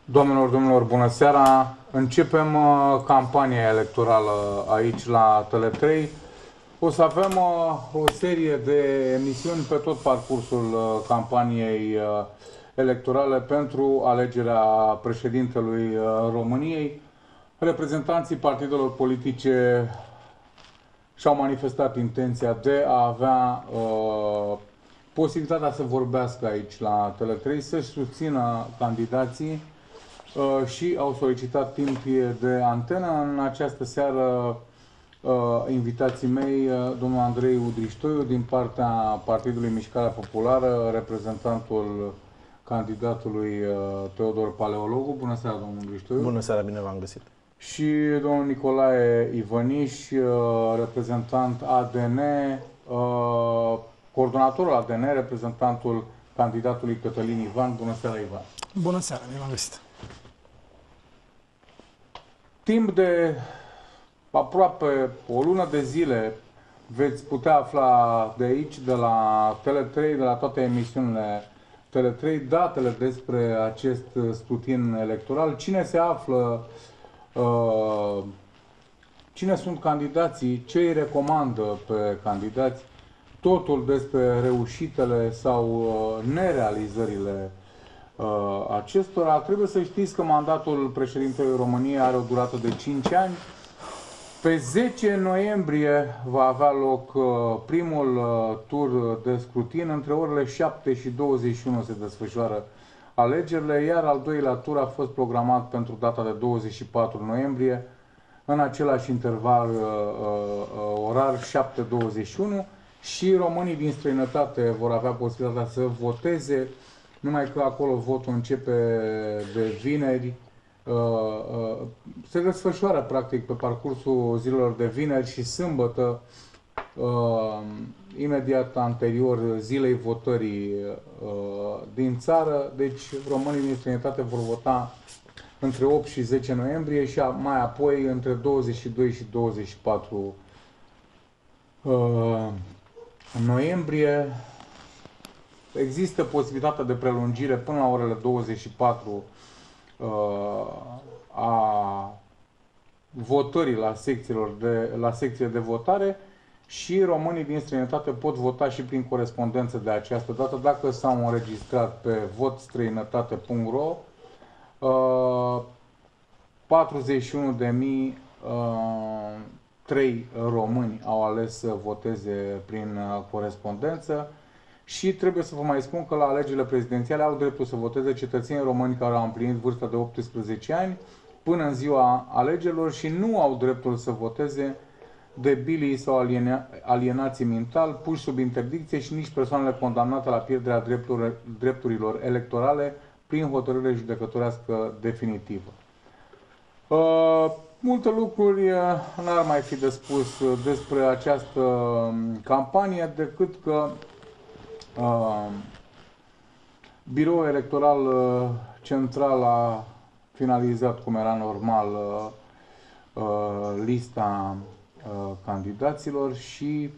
Doamnelor, domnilor, bună seara! Începem campania electorală aici la Tele3. O să avem o serie de emisiuni pe tot parcursul campaniei electorale pentru alegerea președintelui României. Reprezentanții partidelor politice și-au manifestat intenția de a avea posibilitatea să vorbească aici la Tele3, să-și susțină candidații și au solicitat timp de antenă. În această seară, invitații mei, domnul Andrei Udriștoiu, din partea Partidului Mișcarea Populară, reprezentantul candidatului Teodor Paleologu. Bună seara, domnul Udriștoiu. Bună seara, bine v-am găsit. Și domnul Nicolae Ivăniș, reprezentant ADN, coordonatorul ADN, reprezentantul candidatului Cătălin Ivan. Bună seara, Ivan. Bună seara, bine v-am găsit. Timp de aproape o lună de zile veți putea afla de aici, de la Tele3, de la toate emisiunile Tele3, datele despre acest scrutin electoral, cine se află, cine sunt candidații, ce îi recomandă pe candidați, totul despre reușitele sau nerealizările acestora. Trebuie să știți că mandatul președintelui României are o durată de 5 ani. Pe 10 noiembrie va avea loc primul tur de scrutin. Între orele 7 și 21 se desfășoară alegerile, iar al doilea tur a fost programat pentru data de 24 noiembrie, în același interval orar 7-21, și românii din străinătate vor avea posibilitatea să voteze, numai că acolo votul începe de vineri, se desfășoară practic pe parcursul zilelor de vineri și sâmbătă, imediat anterior zilei votării din țară. Deci românii din străinătate vor vota între 8 și 10 noiembrie și mai apoi între 22 și 24 noiembrie. Există posibilitatea de prelungire până la orele 24 a votării la secțiile de votare, și românii din străinătate pot vota și prin corespondență de această dată dacă s-au înregistrat pe votstrăinătate.ro. 41.003 români au ales să voteze prin corespondență. Și trebuie să vă mai spun că la alegerile prezidențiale au dreptul să voteze cetățenii români care au împlinit vârsta de 18 ani până în ziua alegerilor și nu au dreptul să voteze debilii sau alienații mental, puși sub interdicție, și nici persoanele condamnate la pierderea drepturilor electorale prin hotărâre judecătorească definitivă. Multe lucruri n-ar mai fi de spus despre această campanie, decât că Biroul Electoral Central a finalizat, cum era normal, lista candidaților și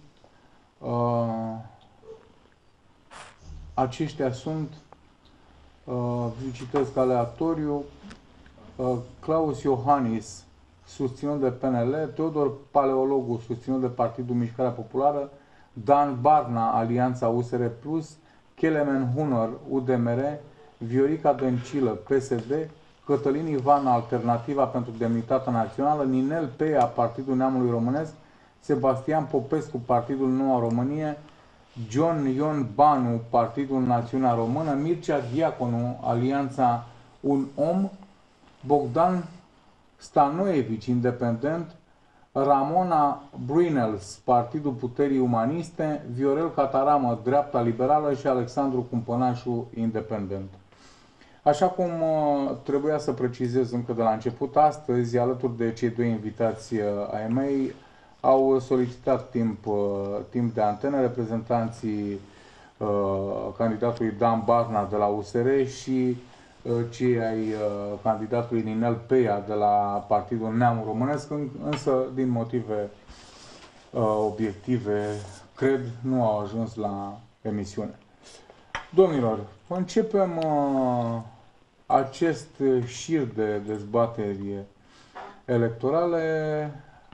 aceștia sunt, citesc aleatoriu, Claus Iohannis, susținut de PNL, Teodor Paleologu, susținut de Partidul Mișcarea Populară, Dan Barna, Alianța USR+, Kelemen Hunor, UDMR, Viorica Dăncilă, PSD, Cătălin Ivan, Alternativa pentru Demnitatea Națională, Ninel Pea, Partidul Neamului Românesc, Sebastian Popescu, Partidul Noua Românie, John Ion Banu, Partidul Națiunea Română, Mircea Diaconu, Alianța Un Om, Bogdan Stanoevici, Independent, Ramona Bruinels, Partidul Puterii Umaniste, Viorel Cataramă, Dreapta Liberală și Alexandru Cumpănașu, Independent. Așa cum trebuia să precizez încă de la început, astăzi, alături de cei doi invitați ai mei, au solicitat timp de antenă reprezentanții candidatului Dan Barna de la USR și cei ai candidatului Ninel Pea de la Partidul Neamul Românesc, însă din motive obiective, cred, nu au ajuns la emisiune. Domnilor, începem acest șir de dezbateri electorale,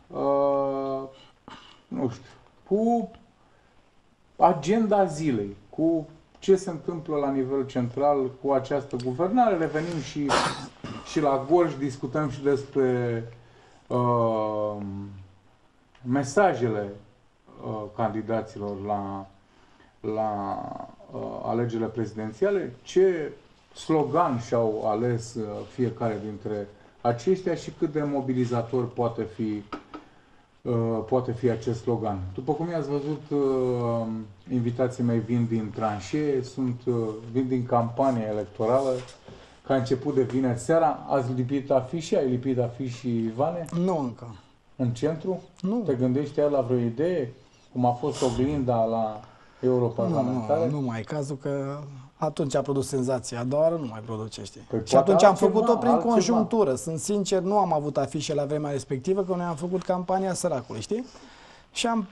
nu știu, cu agenda zilei, cu ce se întâmplă la nivel central cu această guvernare. Revenim și la Gorj, discutăm și despre mesajele candidaților la alegerile prezidențiale, ce slogan și-au ales fiecare dintre aceștia și cât de mobilizator poate fi acest slogan. După cum i-ați văzut, invitații mei vin din tranșee, vin din campanie electorală, că a început de vineri seara. Ați lipit afișe? Ai lipit afișii, Ivane? Nu încă. În centru? Nu. Te gândești iar la vreo idee? Cum a fost oglinda la europarlamentare? Nu mai e cazul, că atunci a produs senzația, a doua oară nu mai produce, știi? Păi și atunci am altceva, făcut-o prin altceva. conjunctură. Sunt sincer, nu am avut afișe la vremea respectivă, că noi am făcut campania săracului, știi? Și am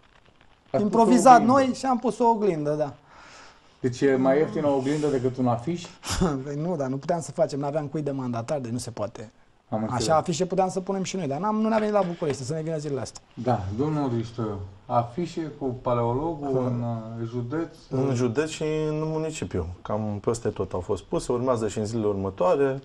improvizat noi și am pus o oglindă, da. Deci e mai ieftină o oglindă decât un afiș? Păi nu, dar nu puteam să facem, nu aveam cui de mandatar, deci nu se poate. Am înțeles. Așa afișe puteam să punem și noi, dar nu ne-a venit la București, să ne vină zilele astea. Da, domnul Riștă, afișe cu paleologul în județ? În județ și în municipiu. Cam peste tot au fost puse, urmează și în zilele următoare.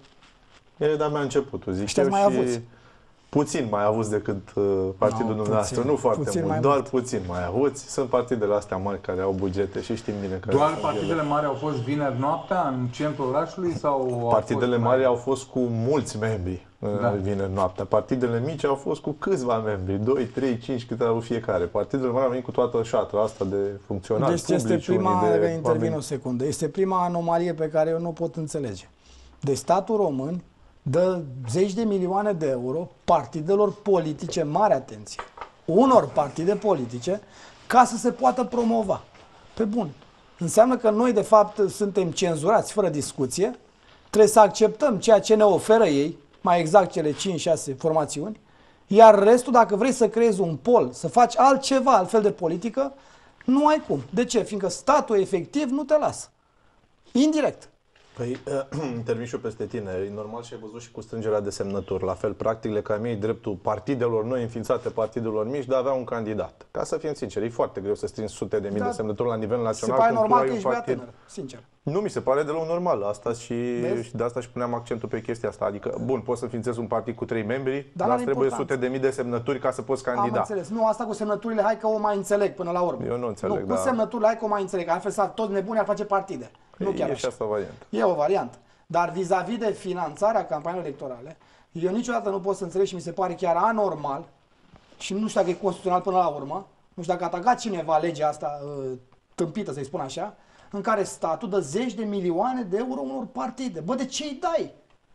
E de-abia începutul, zic eu, mai și avuți? puțin mai avuți decât partidul dumneavoastră. puțin, Nu foarte puțin mult, mai doar mult. puțin mai avuți. Sunt partidele astea mari care au bugete și știm bine care Doar sunt partidele ele. mari au fost vineri noaptea în centrul orașului sau Partidele mari au fost cu mulți membri Da. vineri noaptea. Partidele mici au fost cu câțiva membri, 2, 3, 5, câte au fiecare. Partidele mari au venit cu toată șatra asta de funcționari Deci publici, este prima, unii dacă de intervin oameni. o secundă, este prima anomalie pe care eu nu pot înțelege. Deci statul român dă zeci de milioane de euro partidelor politice, mare atenție, unor partide politice, ca să se poată promova. Pe bun. Înseamnă că noi, de fapt, suntem cenzurați fără discuție, trebuie să acceptăm ceea ce ne oferă ei, mai exact cele 5-6 formațiuni, iar restul, dacă vrei să creezi un pol, să faci altceva, altfel de politică, nu ai cum. De ce? Fiindcă statul efectiv nu te lasă. Indirect. Păi, intervin și eu peste tine. E normal și ai văzut și cu strângerea de semnături. La fel, practic, le cam ei dreptul partidelor noi înființate, partidelor mici, de a avea un candidat. Ca să fim sinceri, e foarte greu să strângi sute de mii de semnături la nivel Se național. pare când tu normal ai că un ești băiat partid. tânăr, sincer. Nu mi se pare deloc normal asta și Vezi? de asta și puneam accentul pe chestia asta. Adică, bun, poți să înființezi un partid cu 3 membri, Dar dar are trebuie importanță. sute de mii de semnături ca să poți Am candida. înțeles. Nu, asta cu semnăturile, hai că o mai înțeleg până la urmă. Eu nu înțeleg, Nu, cu da. semnăturile, hai că o mai înțeleg. Altfel să toți nebuni ar face partide. Nu chiar E așa. și asta variantă. E o variantă. Dar vis-a-vis de finanțarea campaniilor electorale, eu niciodată nu pot să înțeleg și mi se pare chiar anormal, și nu știu dacă e constituțional până la urmă, nu știu dacă a atacat cineva legea asta tâmpită, să-i spun așa, în care statul dă zeci de milioane de euro unor partide. Bă, de ce îi dai?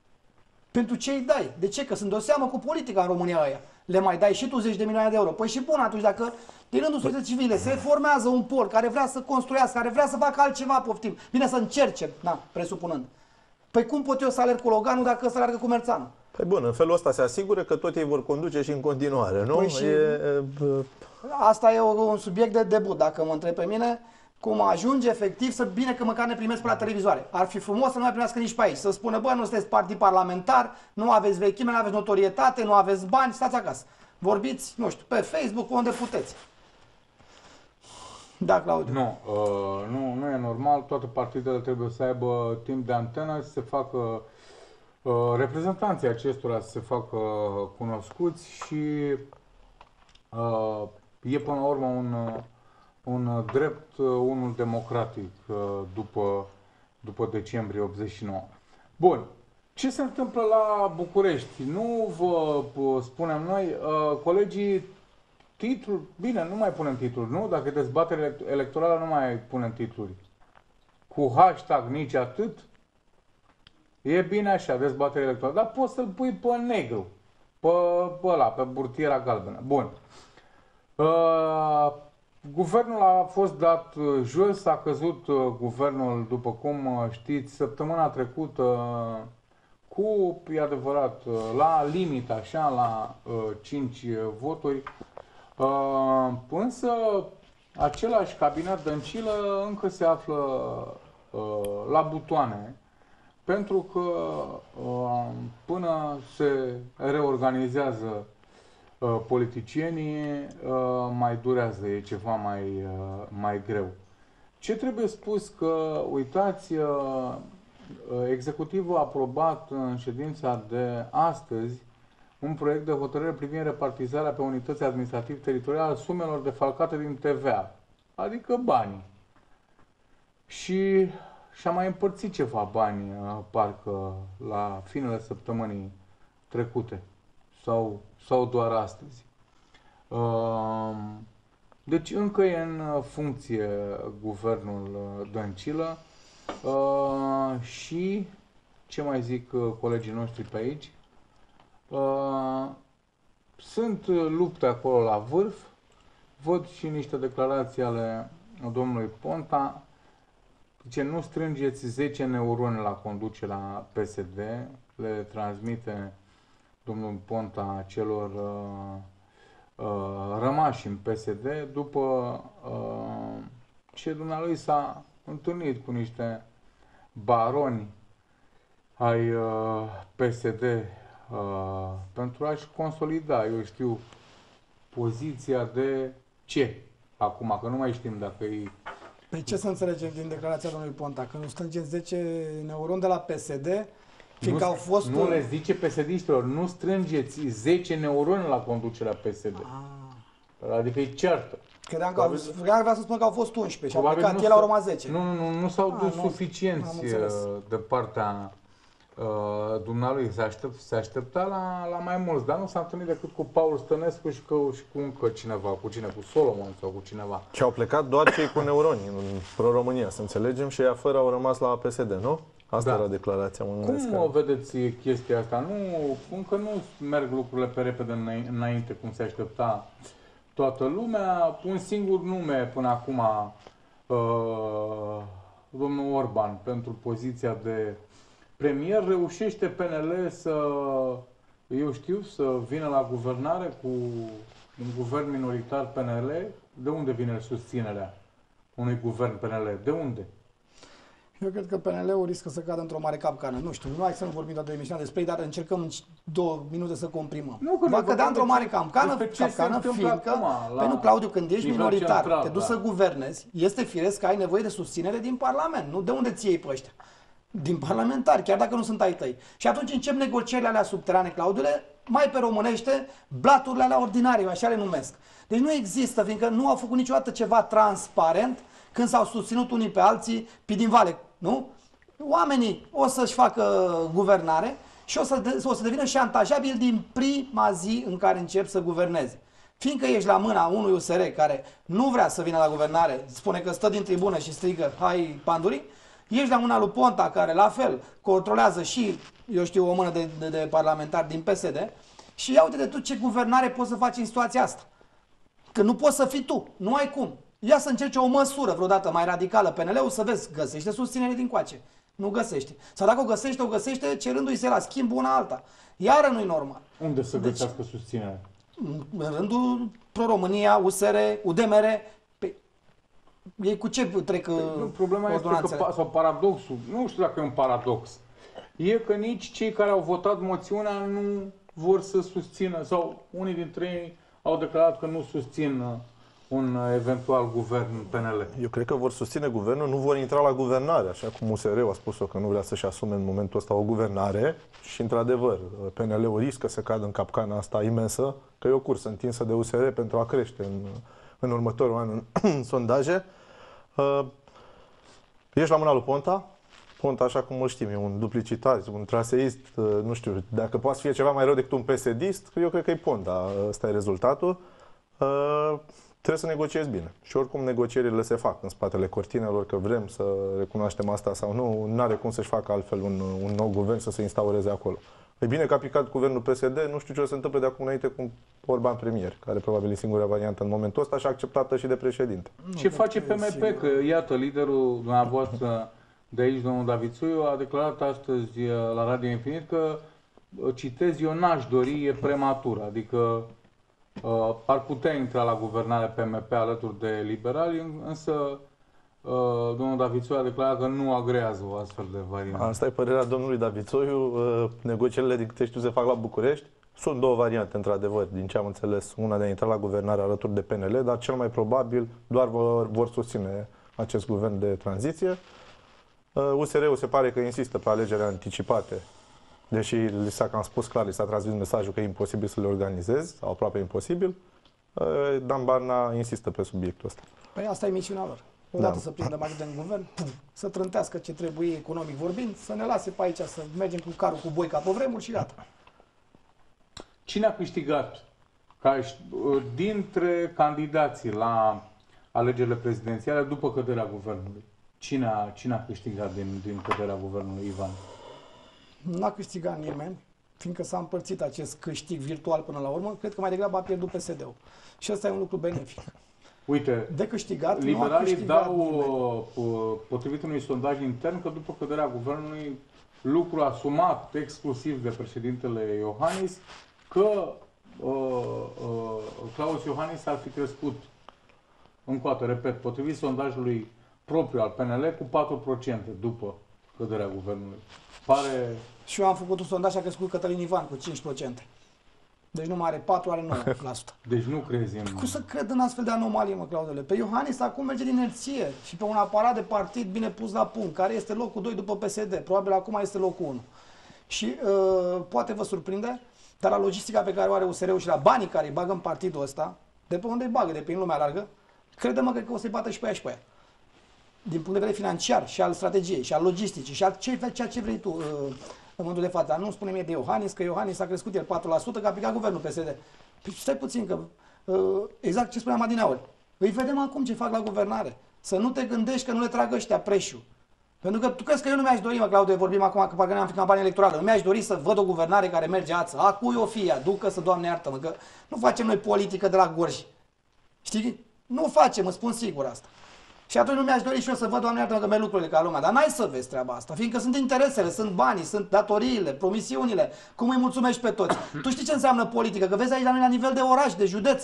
Pentru ce îi dai? De ce? Că sunt de o seamă cu politica în România aia. Le mai dai și tu zeci de milioane de euro. Păi și bun, atunci dacă din rândul societății civile se formează un pol care vrea să construiască, care vrea să facă altceva, poftim, bine să încerce, na, presupunând. Păi cum pot eu să alerg cu Loganul dacă ăsta alergă cu Merțanu? Păi bun, în felul ăsta se asigură că tot ei vor conduce și în continuare, nu? Păi și- Asta e un subiect de debut, dacă mă întreb pe mine, cum ajunge efectiv să bine că măcar ne primesc pe la televizoare. Ar fi frumos să nu mai primească nici pe aici, să spună, bă, nu sunteți partid parlamentar, nu aveți vechime, nu aveți notorietate, nu aveți bani, stați acasă. Vorbiți, nu știu, pe Facebook, unde puteți. Da, Claudiu. Nu e normal. Toate partidele trebuie să aibă timp de antenă și să facă reprezentanții acestora să se facă cunoscuți și e până la urmă un drept, unul democratic după decembrie 89. Bun. Ce se întâmplă la București? Nu vă spunem noi, colegii, titluri, bine, nu mai punem titluri, nu? Dacă e dezbatere electorală, nu mai punem titluri. Cu hashtag nici atât, e bine așa, dezbatere electorală, dar poți să-l pui pe negru, pe burtiera galbenă. Bun. Guvernul a fost dat jos, a căzut guvernul, după cum știți, săptămâna trecută, e adevărat, la limită, așa, la 5 voturi. Însă, același cabinet Dăncilă încă se află la butoane Pentru că până se reorganizează politicienii, mai durează, e ceva mai greu. Ce trebuie spus că, uitați, executivul a aprobat în ședința de astăzi un proiect de hotărâre privind repartizarea pe unități administrativ-teritoriale sumelor defalcate din TVA, adică banii. Și-a mai împărțit ceva bani, parcă, la finele săptămânii trecute sau doar astăzi. Deci încă e în funcție guvernul Dăncilă și, ce mai zic colegii noștri pe aici, sunt lupte acolo la vârf, văd și niște declarații ale domnului Ponta, zice, nu strângeți 10 neuroni la conducerea PSD, le transmite domnul Ponta celor rămași în PSD, după ce dumnealui s-a întâlnit cu niște baroni ai PSD pentru a-și consolida, eu știu, poziția de ce? Acum, că nu mai știm dacă e... Păi ce să înțelegem din declarația domnului Ponta? Că nu strângem 10 neuroni de la PSD, fiindcă au fost... Nu le zice PSD-știlor, nu strângeți 10 neuroni la conducerea PSD. Adică e ceartă. Credeam că vrea să spun că au fost 11 și a plecat, el au rămas 10. Nu s-au dus suficienți de partea dumnealui. Se aștepta la mai mulți, dar nu s-a întâlnit decât cu Paul Stănescu și cu încă cineva, cu Solomon sau cu cineva. Și au plecat doar cei cu neuroni în Pro-România, să înțelegem, și ei fără au rămas la PSD, nu? Asta era declarația. Cum vedeți chestia asta? Încă nu merg lucrurile pe repede înainte, cum se aștepta toată lumea. Un singur nume până acum, domnul Orban, pentru poziția de premier. Reușește PNL să vină la guvernare cu un guvern minoritar PNL? De unde vine susținerea unui guvern PNL? De unde? Eu cred că PNL-ul riscă să cadă într-o mare capcană. Nu știu, nu hai să nu vorbim toată emisiunea despre ei, dar încercăm în 2 minute să comprimăm. Va cădea într-o mare capcană, fiindcă, pentru Claudiu, când ești minoritar, te duci să guvernezi, este firesc că ai nevoie de susținere din Parlament. Nu de unde ți iei pe ăștia? Din parlamentari, chiar dacă nu sunt ai tăi. Și atunci încep negocierile alea subterane, Claudiule, mai pe românește, blaturile alea ordinare, eu așa le numesc. Deci nu există, fiindcă nu au făcut niciodată ceva transparent când s-au susținut unii pe alții pe din vale, nu? Oamenii o să-și facă guvernare și o să devină șantajabili din prima zi în care încep să guverneze. Fiindcă ești la mâna unui USR care nu vrea să vină la guvernare, spune că stă din tribună și strigă, hai pandurii, ești la mâna lui Ponta, care la fel controlează și, eu știu, o mână de parlamentari din PSD și ia uite de tu ce guvernare poți să faci în situația asta. Că nu poți să fii tu, nu ai cum. Ia să încerce o măsură vreodată mai radicală PNL-ul să vezi, găsește susținere din coace. Nu găsește. Sau dacă o găsește cerându-i se la schimb una alta. Iară nu-i normal. Unde să găsească susținere? În rândul Pro-România, USR, UDMR. Ei cu ce trec problema este că, sau paradoxul, nu știu dacă e un paradox, e că nici cei care au votat moțiunea nu vor să susțină, sau unii dintre ei au declarat că nu susțin un eventual guvern PNL. Eu cred că vor susține guvernul, nu vor intra la guvernare, așa cum USR-ul a spus-o că nu vrea să-și asume în momentul ăsta o guvernare și, într-adevăr, PNL-ul riscă să cadă în capcana asta imensă, că e o cursă întinsă de USR pentru a crește în următorul an în sondaje. Ești la mâna lui Ponta. Ponta, așa cum îl știm, e un duplicitar, un traseist, nu știu, dacă poate fi ceva mai rău decât un PSD-ist, eu cred că e Ponta, ăsta e rezultatul. Trebuie să negociezi bine. Și oricum negocierile se fac în spatele cortinelor, că vrem să recunoaștem asta sau nu, nu are cum să-și facă altfel un nou guvern să se instaureze acolo. E bine că a picat guvernul PSD, nu știu ce o să se întâmple de acum înainte cu Orban premier, care probabil e singura variantă în momentul ăsta și acceptată și de președinte. Ce face PMP? Că iată, liderul dumneavoastră de aici, domnul Davițuiu, a declarat astăzi la Radio Infinit că, citez, eu n-aș dori, e prematur, adică ar putea intra la guvernare PMP alături de liberali, însă domnul Davițoiu a declarat că nu agrează o astfel de variantă. Asta e părerea domnului Davițoiu. Negocierile, din câte știu, se fac la București. Sunt două variante, într-adevăr, din ce am înțeles. Una de a intra la guvernare alături de PNL, dar cel mai probabil doar vor susține acest guvern de tranziție. USR-ul se pare că insistă pe alegeri anticipate, deși li s-a cam spus clar, li s-a transmis mesajul că e imposibil să le organizezi, sau aproape imposibil. Dan Barna insistă pe subiectul ăsta. Păi asta e misiunea lor. Odată să prindă mai în guvern, să trântească ce trebuie economic vorbind, să ne lase pe aici să mergem cu carul cu boi ca pe vremuri și gata. Cine a câștigat dintre candidații la alegerile prezidențiale după căderea guvernului? Cine a câștigat din căderea guvernului, Ivan? N-a câștigat nimeni, fiindcă s-a împărțit acest câștig virtual până la urmă. Cred că mai degrabă a pierdut PSD-ul. Și ăsta e un lucru benefic. Uite, de câștigat, liberalii dau, potrivit unui sondaj intern, că după căderea guvernului, lucru asumat exclusiv de președintele Iohannis, că Claus Iohannis ar fi crescut, încă o dată, repet, potrivit sondajului propriu al PNL, cu 4% după căderea guvernului. Pare... Și eu am făcut un sondaj și a crescut Cătălin Ivan cu 5%. Deci nu mai are 4, are 9%. Deci nu crezi în... Cum să cred în astfel de anomalii, mă, Claudele? Pe Iohannis acum merge din inerție și pe un aparat de partid bine pus la punct, care este locul 2 după PSD. Probabil acum este locul 1. Și poate vă surprinde, dar la logistica pe care o are USR-ul și la banii care îi bagă în partidul ăsta, de pe unde îi bagă, de pe lumea largă, crede-mă cred că o să-i bată și pe aia și pe aia. Din punct de vedere financiar și al strategiei și al logisticii și al ceea ce vrei tu în momentul de față. Nu spune mie de Iohannis, că Iohannis a crescut el 4%, că a picat guvernul PSD. Păi stai puțin, că exact ce spuneam adineauri. Îi vedem acum ce fac la guvernare. Să nu te gândești că nu le trag ăștia preșul. Pentru că tu crezi că eu nu mi-aș dori, mă, Claudiu, vorbim acum că parcă ne-am fi campanie electorală. Nu mi-aș dori să văd o guvernare care merge ață. A cui o fie, ducă-să, Doamne iartă-mă, că nu facem noi politică de la gorji. Știi? Nu facem, îți spun sigur asta. Și atunci nu mi-aș dori și eu să văd, Doamne iartă-mă, că merg lucrurile ca lumea. Dar n-ai să vezi treaba asta, fiindcă sunt interesele, sunt banii, sunt datoriile, promisiunile. Cum îi mulțumești pe toți? Tu știi ce înseamnă politică? Că vezi aici la noi la nivel de oraș, de județ,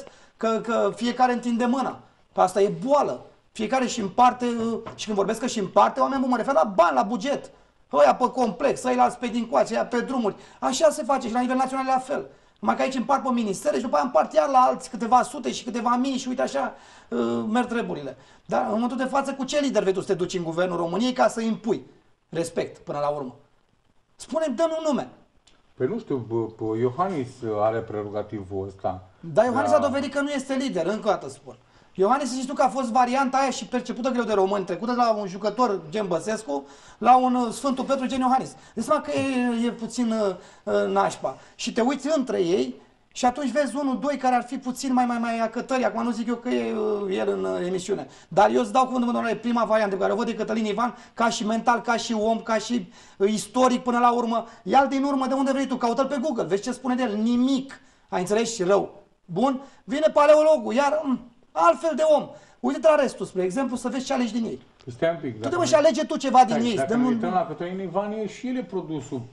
că fiecare întinde mâna. Asta e boală. Fiecare și împarte, și când vorbesc că și împarte, oameni, mă refer la bani, la buget. Ăia pe complex, ăia pe dincoace, ăia pe drumuri. Așa se face și la nivel național la fel. Numai că aici împart pe ministere și după aia împart iar la alți câteva sute și câteva mii și uite așa merg treburile. Dar în momentul de față, cu ce lider vei tu să te duci în guvernul României ca să impui respect până la urmă? Spune-mi, dă-mi un nume. Păi nu știu, Iohannis are prerogativul ăsta. Dar Iohannis a dovedit că nu este lider, încă o dată spun. Iohannis, știi tu că a fost varianta aia și percepută greu de români, trecută la un jucător gen Băsescu, la un Sfântul Petru gen Iohannis. Deci seama că e puțin nașpa. Și te uiți între ei și atunci vezi unul, doi care ar fi puțin mai acătări. Acum nu zic eu că e el în emisiune. Dar eu îți dau cuvântul, domnule, prima variantă pe care o văd de Cătălin Ivan, ca și mental, ca și om, ca și istoric până la urmă. Ia-l din urmă de unde vrei tu, caută-l pe Google, vezi ce spune de el. Nimic. Ai înțeles? Și rău. Bun? Vine paleologul, iar... altfel de om. Uite-te la restul, spre exemplu, să vezi ce alegi din ei. Stai un pic. Tu și alege tu ceva din ei. Dacă ne uităm la Cătălin Ivan, e și el e produsul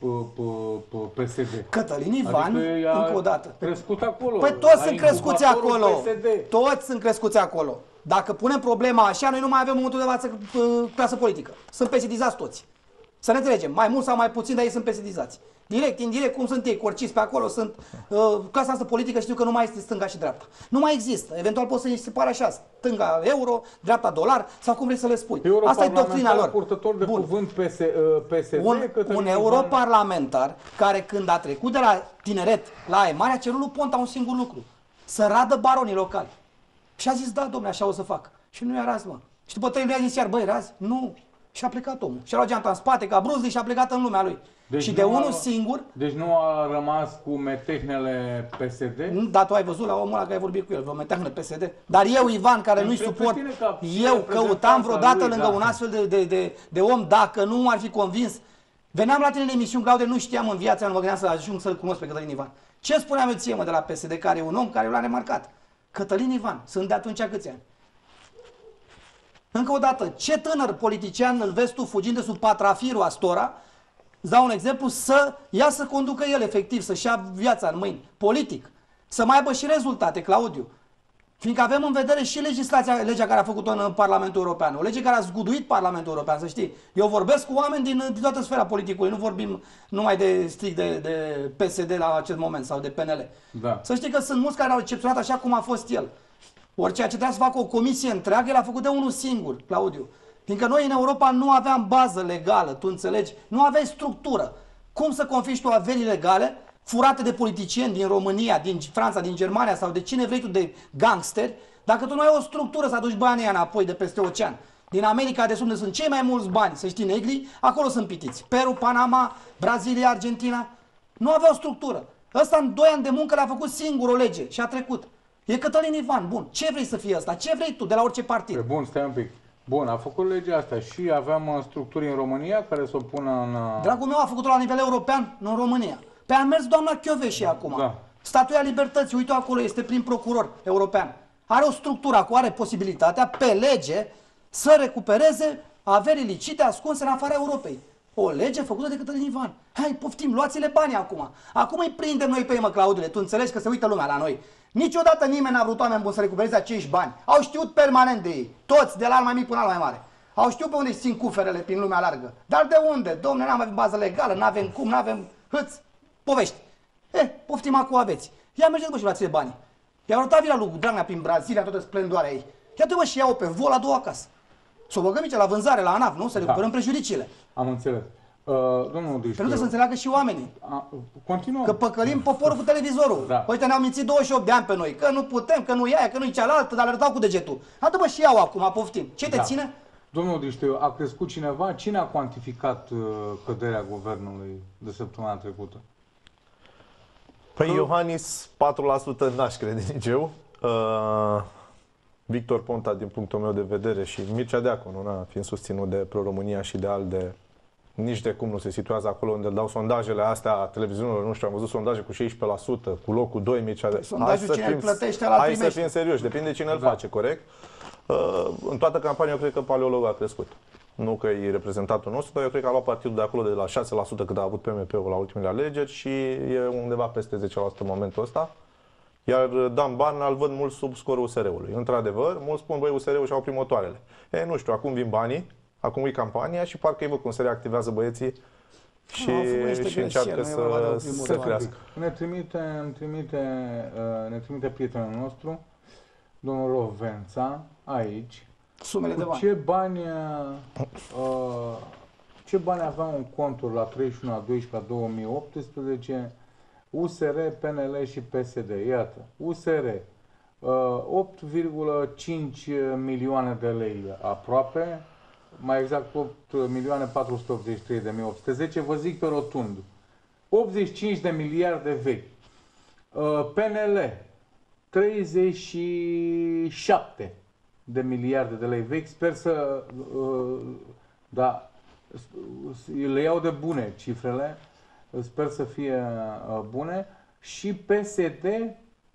PSD. Cătălin Ivan, adică încă o dată. Crescut acolo. Păi toți sunt crescuți acolo. PSD. Toți sunt crescuți acolo. Dacă punem problema așa, noi nu mai avem în momentul de față clasă politică. Sunt PSD-izați toți. Să ne înțelegem, mai mult sau mai puțin, dar ei sunt PSD-izați. Direct, indirect, cum sunt ei, corciți pe acolo, sunt clasa asta politică, știu că nu mai este stânga și dreapta. Nu mai există. Eventual poți să-i separe așa, stânga euro, dreapta dolar, sau cum vrei să le spui. Asta e doctrina lor. Purtător de cuvânt PSD, un europarlamentar care când a trecut de la tineret la Aemare a cerut lui Ponta un singur lucru. Să radă baronii locali. Și a zis, da, domnule, așa o să fac. Și nu i-a raz, mă. Și după 3 luni a zis iar, băi, razi? Nu. Și a plecat omul. Și a luat geanta în spate ca Bruce Lee și a plecat în lumea lui. Deci și de unul singur... Deci nu a rămas cu metehnele PSD? Dar tu ai văzut la omul ăla care ai vorbit cu el, vreo metehnă PSD? Dar eu, Ivan, care nu-i suport, eu căutam vreodată lângă un astfel de om, dacă nu ar fi convins. Veneam la tine în emisiuni, Claude, nu știam în viața, nu mă gândeam să ajung să-l cunosc pe Cătălin Ivan. Ce spuneam eu ție, mă, de la PSD, care e un om care l-a remarcat? Cătălin Ivan, sunt de atunci câți ani? Încă o dată, ce tânăr politician îl vezi tu fugind de sub patrafirul Astora, îți dau un exemplu, să ia să conducă el efectiv, să-și ia viața în mâini, politic, să mai aibă și rezultate, Claudiu. Fiindcă avem în vedere și legea care a făcut-o în Parlamentul European, o lege care a zguduit Parlamentul European, să știi. Eu vorbesc cu oameni din toată sfera politicului, nu vorbim numai strict de PSD la acest moment sau de PNL. Da. Să știi că sunt mulți care au excepționat așa cum a fost el. Ori ceea ce trebuia să facă o comisie întreagă, el a făcut de unul singur, Claudiu. Fiindcă noi în Europa nu aveam bază legală, tu înțelegi? Nu aveai structură. Cum să confiști tu averi legale furate de politicieni din România, din Franța, din Germania sau de cine vrei tu, de gangsteri, dacă tu nu ai o structură să aduci banii înapoi de peste ocean? Din America de Sud, unde sunt cei mai mulți bani, să știi, negri, acolo sunt pitiți. Peru, Panama, Brazilia, Argentina. Nu aveau structură. Ăsta în 2 ani de muncă le-a făcut singur o lege și a trecut. E Cătălin Ivan, bun. Ce vrei să fie ăsta? Ce vrei tu de la orice partid? Bun, stai un pic. Bun, a făcut legea asta și aveam structuri în România care să o pună în... Dragul meu, a făcut-o la nivel european, nu în România. Pe a mers doamna Kövesi acum. Da. Statuia Libertății, uite-o acolo, este prim procuror european. Are o structură acolo, are posibilitatea, pe lege, să recupereze averi ilicite ascunse în afara Europei. O lege făcută de Cătălin Ivan. Hai, poftim, luați-le banii acum. Acum îi prindem noi pe ei, mă, Claudule. Tu înțelegi că se uită lumea la noi. Niciodată nimeni n-a vrut, oameni buni, să recupereze acești bani. Au știut permanent de ei. Toți, de la al mai mic până la al mai mare. Au știut pe unde își țin cuferele prin lumea largă. Dar de unde? Dom'le, n-am avem bază legală, n-avem cum, n-avem hâț. Povești. Poftim acum aveți. Ia mergeți, bă, și luați-le banii. I-a arătat vila lui Dragnea prin Brazilia, toată splendoarea ei. Ia-te, bă, și iau pe vol la 2 acasă. S-o băgăm aici la vânzare, la ANAF, nu? Să recuperăm prejudiciile. Am înțeles. Domnul Diștiu... Pentru că să înțeleagă și oamenii. Continuăm. Că păcălim poporul cu televizorul. Da. Uite, ne-au mințit 28 de ani pe noi. Că nu putem, că nu e aia, că nu-i cealaltă, dar le arătau cu degetul. Adu-mă și iau acum, poftim. Ce te ține? Domnul Diștiu, a crescut cineva? Cine a cuantificat căderea guvernului de săptămâna trecută? Păi Iohannis, 4% n-aș crede nici eu. Victor Ponta, din punctul meu de vedere, și Mircea Deaconu, fiind susținut de Pro-România și de ALDE, nici de cum nu se situează acolo unde dau sondajele astea a televiziunilor, nu știu, am văzut sondaje cu 16%, cu locul 2, Mircea Deaconu. Sondajul cine îl plătește, ăla hai primește. să fim serioși, depinde cine îl face, corect? În toată campania, eu cred că Paleologul a crescut. Nu că e reprezentatul nostru, dar eu cred că a luat partidul de acolo de la 6% cât a avut PMP-ul la ultimele alegeri și e undeva peste 10% în momentul ăsta. Iar Dan Barna îl văd mult sub scorul USR-ului. Într-adevăr, mulți spun, băi, USR-ul și-au primotoarele. Nu știu, acum vin banii, acum e campania și parcă îi văd cum se reactivează băieții și încearcă să crească. Ne trimite prietenul nostru, domnul Rovența, aici. Sumele de bani. Ce bani aveau în conturi la 31/12/2018 USR, PNL și PSD? Iată, USR 8,5 milioane de lei aproape, mai exact 8.483.810, vă zic pe rotund. 85 de miliarde vechi. PNL 37 de miliarde de lei vechi. Sper să le iau de bune cifrele. Sper să fie bune. Și PSD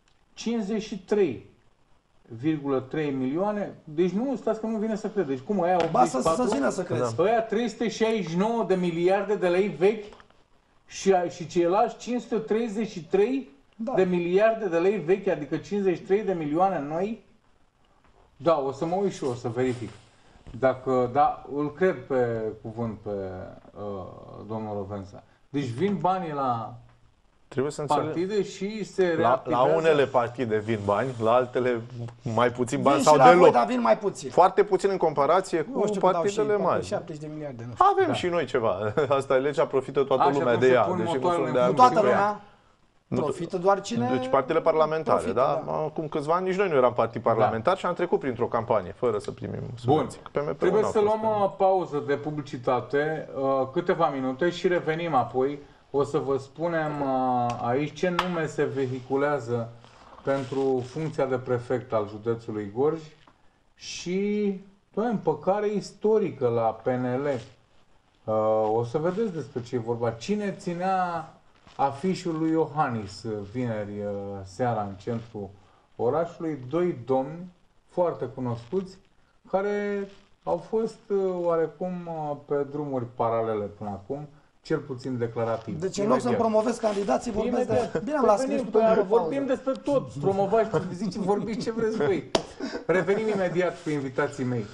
53,3 milioane. Deci nu, stați că nu vine să cred. Deci cum aia 84? Să vină să crezi. Ăia 369 de miliarde de lei vechi și ceilalți 533 de miliarde de lei vechi, adică 53 de milioane noi. Da, o să mă uit și o să verific. Dacă, da, îl cred pe cuvânt pe domnul Rovența. Deci vin banii la partide și se reactivează. La unele partide vin bani, la altele mai puțin bani vin sau și la deloc. voi, dar vin mai puțin. Foarte puțin în comparație cu partidele mari. 70 de miliarde. Nu avem și noi ceva. Asta e legea, profită toată lumea de ea. Deci nu sunt de nu toată lumea. Profită doar cine... Deci partidele parlamentare, profită, da? Acum câțiva ani nici noi nu eram partid parlamentar și am trecut printr-o campanie, fără să primim subvenții. Bun, trebuie să luăm o pauză de publicitate, câteva minute și revenim apoi. O să vă spunem aici ce nume se vehiculează pentru funcția de prefect al județului Gorj și împăcare istorică la PNL. O să vedeți despre ce e vorba. Cine ținea afișul lui Iohannis vineri seara în centrul orașului? Doi domni foarte cunoscuți care au fost oarecum pe drumuri paralele până acum. cel puțin declarativ. Deci în loc să promovez candidații, vorbesc de... Bine, am las vorbim despre tot. Promovați, zici, vorbiți ce vreți voi. Revenim imediat cu invitații mei.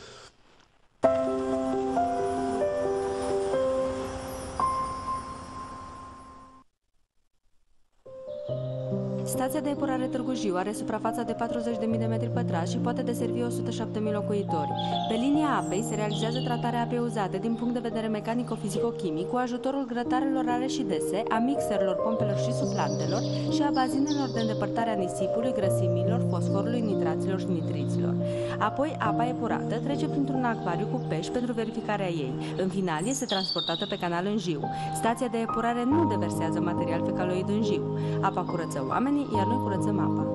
Stația de epurare Târgu Jiu are suprafața de 40.000 de metri pătrați și poate deservi 107.000 locuitori. Pe linia apei se realizează tratarea apei uzate din punct de vedere mecanico-fizico-chimic cu ajutorul grătarelor rare și dese, a mixerelor, pompelor și suplantelor și a bazinelor de îndepărtare a nisipului, grăsimilor, fosforului, nitraților și nitriților. Apoi, apa epurată trece printr-un acvariu cu pești pentru verificarea ei. În final, este transportată pe canal în Jiu. Stația de epurare nu deversează material fecaloid în Jiu. Apa curăță oamenii, iar noi curățăm apa.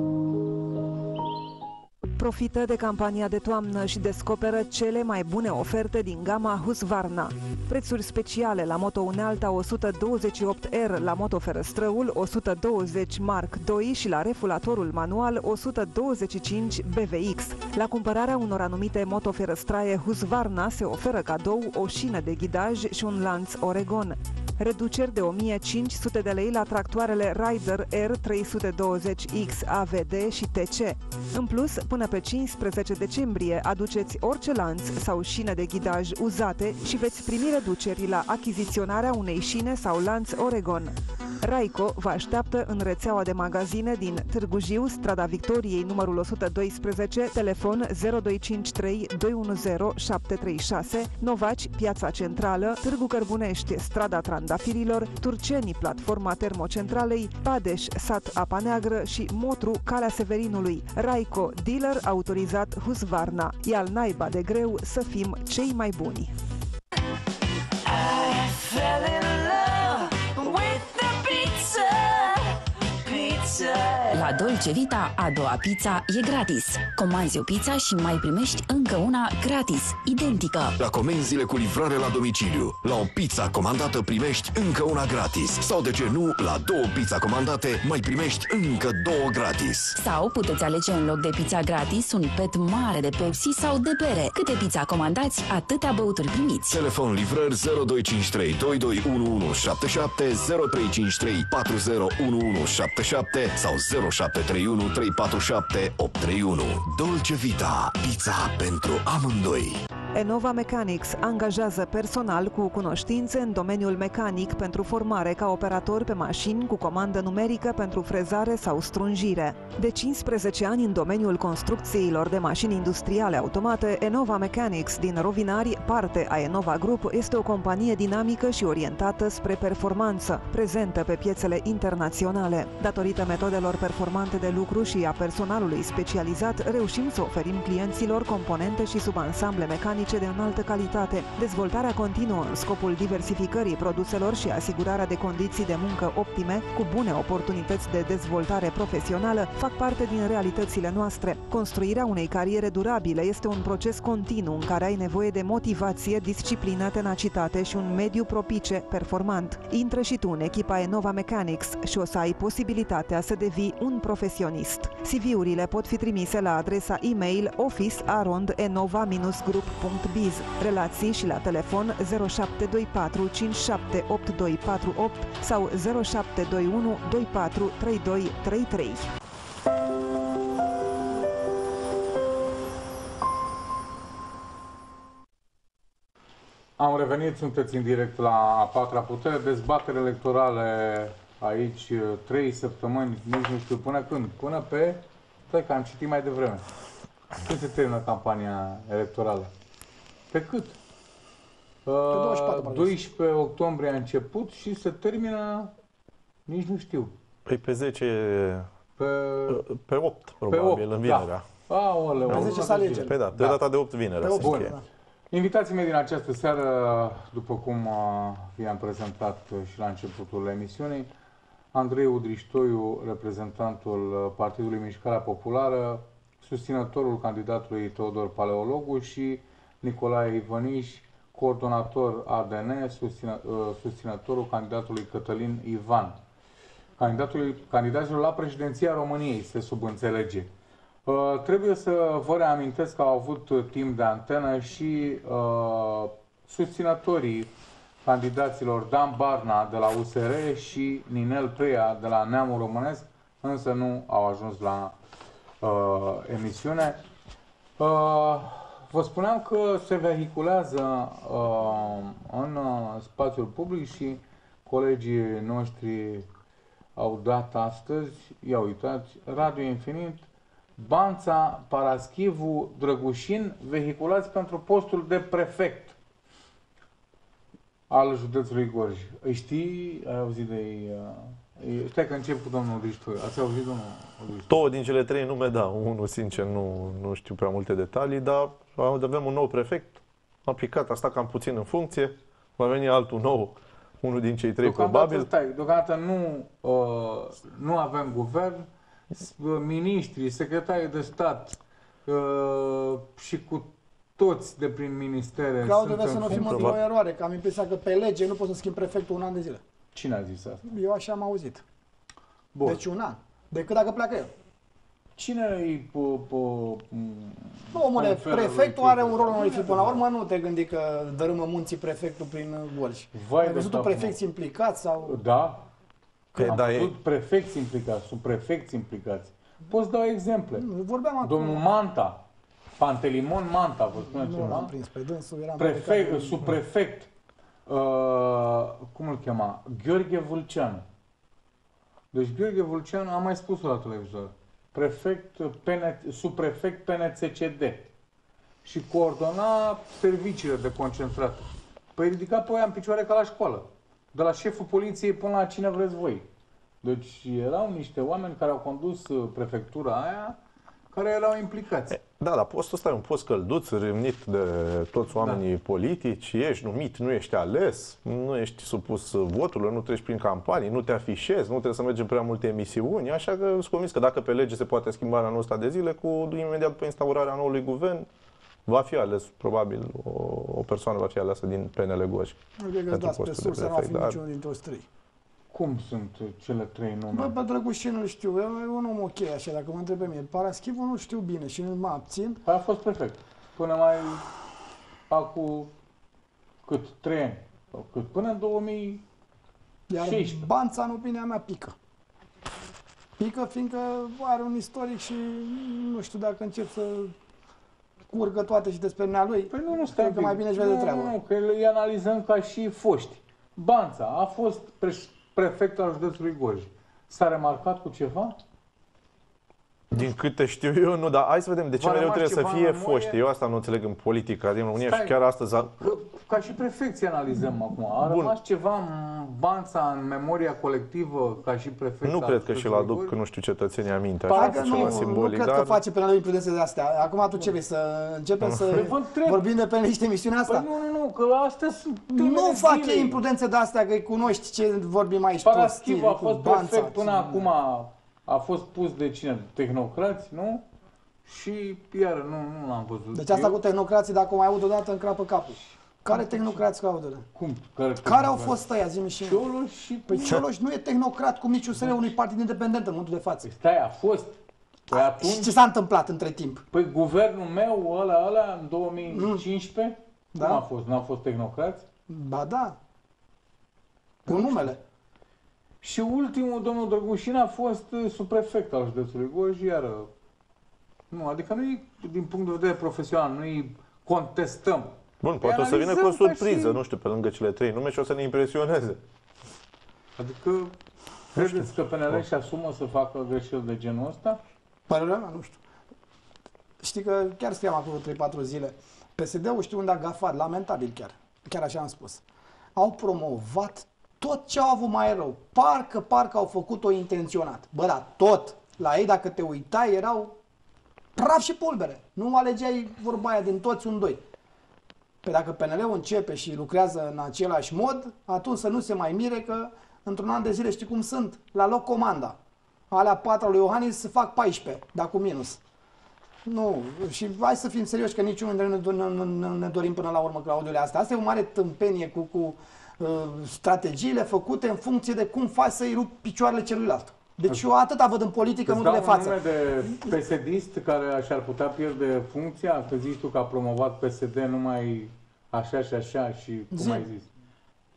Profită de campania de toamnă și descoperă cele mai bune oferte din gama Husqvarna. Prețuri speciale la moto unealta 128R, la moto ferăstrăul 120 Mark II și la refulatorul manual 125 BVX. La cumpărarea unor anumite motoferăstraie Husqvarna se oferă cadou o șină de ghidaj și un lanț Oregon. Reduceri de 1500 de lei la tractoarele Rider R320X, AVD și TC. În plus, până pe 15 decembrie aduceți orice lanț sau șină de ghidaj uzate și veți primi reduceri la achiziționarea unei șine sau lanț Oregon. Raico vă așteaptă în rețeaua de magazine din Târgu Jiu, strada Victoriei, numărul 112, telefon 0253 210 736, Novaci, Piața Centrală, Târgu Cărbunești, strada Trandafirilor, Turceni, platforma Termocentralei, Padeș, sat Apa Neagră și Motru, Calea Severinului. Raico, dealer autorizat Husqvarna. E al naiba de greu să fim cei mai buni. La Dolce Vita, a doua pizza e gratis. Comanzi o pizza și mai primești încă una gratis, identică. La comenzile cu livrare la domiciliu, la o pizza comandată primești încă una gratis. Sau de ce nu, la două pizza comandate mai primești încă două gratis. Sau puteți alege în loc de pizza gratis un pet mare de Pepsi sau de bere. Câte pizza comandați, atâtea băuturi primiți. Telefon livrări 0253 221177 0353 401177 sau 0731 347 831. Dolce Vita, pizza pentru amândoi. Enova Mechanics angajează personal cu cunoștințe în domeniul mecanic pentru formare ca operator pe mașini cu comandă numerică pentru frezare sau strunjire. De 15 ani în domeniul construcțiilor de mașini industriale automate, Enova Mechanics din Rovinari, parte a Enova Group, este o companie dinamică și orientată spre performanță, prezentă pe piețele internaționale. Datorită metodelor performante de lucru și a personalului specializat, reușim să oferim clienților componente și subansamble mecanice de înaltă calitate. Dezvoltarea continuă în scopul diversificării produselor și asigurarea de condiții de muncă optime, cu bune oportunități de dezvoltare profesională, fac parte din realitățile noastre. Construirea unei cariere durabile este un proces continuu în care ai nevoie de motivație, disciplină, tenacitate și un mediu propice, performant. Intră și tu în echipa Enova Mechanics și o să ai posibilitatea să devii un profesionist. CV-urile pot fi trimise la adresa e-mail office@enova-group.biz. Relații și la telefon 0724 578248 sau 0721 24 3233. Am revenit, sunteți în direct la A Patra Putere, dezbatere electorale aici 3 săptămâni, nici nu știu până când, până pe, stai că am citit mai devreme. Când se termină campania electorală? Pe cât? 12 octombrie a început și se termină, nici nu știu. Păi pe 10, pe 8 probabil, pe 8, în vinerea. Da. Aoleu, pe 10 să alegem. Pe data de 8 vinerea. Bun. Invitații mei din această seară, după cum i-am prezentat și la începutul emisiunii, Andrei Udriștoiu, reprezentantul Partidului Mișcarea Populară, susținătorul candidatului Teodor Paleologu și Nicolae Ivăniș, coordonator ADN, susținătorul candidatului Cătălin Ivan. Candidatul la președinția României, se subînțelege. Trebuie să vă reamintesc că au avut timp de antenă și susținătorii candidaților Dan Barna de la USR și Ninel Preia de la Neamul Românesc, însă nu au ajuns la emisiune. Vă spuneam că se vehiculează în spațiul public și colegii noștri au dat astăzi, ia uitați, Radio Infinit, Banța, Paraschivu, Drăgușin, vehiculați pentru postul de prefect al județului Gorj. Îi știi? Ai auzit de ei? Stai că încep cu domnul Riștu. Ați auzit, domnul Riștu? Două din cele trei nume, da. Unul, sincer, nu știu prea multe detalii, dar avem un nou prefect. A picat, a stat cam puțin în funcție. Va veni altul nou, unul din cei trei, probabil. Stai, deocamdată nu avem guvern. Miniștrii, secretarii de stat și cu toți de prin ministere. Claudiu, vezi să nu fim într-o eroare, că am impresia că pe lege nu poți să schimbi prefectul un an de zile. Cine a zis asta? Eu așa am auzit. Bun. Deci un an. Decât dacă pleacă el. Cine îi... Omule, prefectul are un rol onorific. Până la urmă nu te gândi că dărâmă munții prefectul prin Gorj. Ai văzut prefecți implicați sau... Da. Am da, văzut prefecți implicați, subprefecți implicați. Poți dau exemple. Vorbeam acum. Domnul Manta, Pantelimon Manta, vă spune ceva? Nu l-am prins pe dânsul, eram prefect, subprefect, cum îl chema? Gheorghe Vâlceanu. Deci Gheorghe Vâlceanu, am mai spus-o la televizor, subprefect PNCCD și coordona serviciile de concentrat. Păi ridica pe aia în picioare ca la școală. De la șeful poliției până la cine vreți voi. Deci erau niște oameni care au condus prefectura aia, care erau implicați. Da, dar postul ăsta e un post călduț, râvnit de toți oamenii politici, ești numit, nu ești ales, nu ești supus voturilor, nu treci prin campanii, nu te afișezi, nu trebuie să mergi în prea multe emisiuni, așa că sunt convins că dacă pe lege se poate schimba în anul ăsta de zile, imediat după instaurarea noului guvern, va fi ales, probabil, o persoană va fi aleasă din PNL Gorj. Nu cred că dați pe sursă, nu va fi niciunul dintre toți trei. Cum sunt cele trei nume? Bă, pe Drăgușin nu știu, e un om ok așa, dacă mă întreb pe mine. Paraschivu nu știu bine și mă abțin. A fost prefect. Până mai acum cât? 3 ani. Sau cât? Până în 2016. Iar Banța, în opinia mea, pică. Pică fiindcă are un istoric și nu știu dacă încep să curgă toate și despre mea lui. Păi nu stai că mai bine își vede treaba. Nu, că îi analizăm ca și foști. Banța a fost prefect al județului Gorj. S-a remarcat cu ceva? Din câte știu eu, nu, dar hai să vedem de ce mereu trebuie să fie foști. Eu asta nu înțeleg în politica din România și chiar astăzi... Ca și prefecții analizăm acum. A rămas ceva în Banța, în memoria colectivă, ca și prefect? Nu cred că și-l aduc, nu știu, cetățenii aminte. Nu cred că face pe la noi imprudențe de astea. Acum tu ce vrei, să începem să vorbim de pe niște emisiuni asta? Nu, că astea sunt... Nu fac ei imprudențe de astea, că cunoști ce vorbim aici. Paraschivu a fost prefect până acum... A fost pus de cine? Tehnocrați, nu? Și iar nu l-am văzut. Deci asta cu tehnocrații, dacă o mai aud odată, încrapă capul. Care tehnocrați, Claudiule? Cum? Care au fost ăia? Zi-mi și Cioloș și... Păi Cioloș nu e tehnocrat cum nici USR unui partid independent în momentul de față. Stai, a fost. Păi atunci... Și ce s-a întâmplat între timp? Păi guvernul meu, ăla, în 2015, cum a fost? N-a fost tehnocrați? Ba da. Cu numele. Și ultimul, domnul Drăgușin, a fost subprefect al județului Gorj, iar... Nu, adică nu-i, din punct de vedere profesional, nu-i contestăm. Bun, poate o să vină cu o surpriză, nu știu, pe lângă cele trei nume și o să ne impresioneze. Adică, credeți că PNL și asumă să facă greșeli de genul ăsta? Părerea mea, nu știu. Știi că chiar scriam acolo 3-4 zile. PSD-ul știu unde a gafat, lamentabil chiar așa am spus. Au promovat tot ce au avut mai rău. Parcă au făcut-o intenționat. Bă, da, tot. La ei, dacă te uitai, erau praf și pulbere. Nu alegeai vorba aia din toți un doi. Pe dacă PNL-ul începe și lucrează în același mod, atunci să nu se mai mire că într-un an de zile știi cum sunt. La loc comanda. Alea 4 lui Iohannis se fac 14, dar cu minus. Nu, și hai să fim serioși că niciunul dintre noi nu ne dorim până la urmă, Claudiule, asta. Asta e o mare tâmpenie cu strategiile făcute în funcție de cum faci să-i rupi picioarele celuilalt. Deci eu atâta văd în politică, nu de față. Îți dau un nume de PSD-ist care și-ar putea pierde funcția? Că zici tu că a promovat PSD numai așa și așa și cum ai zis?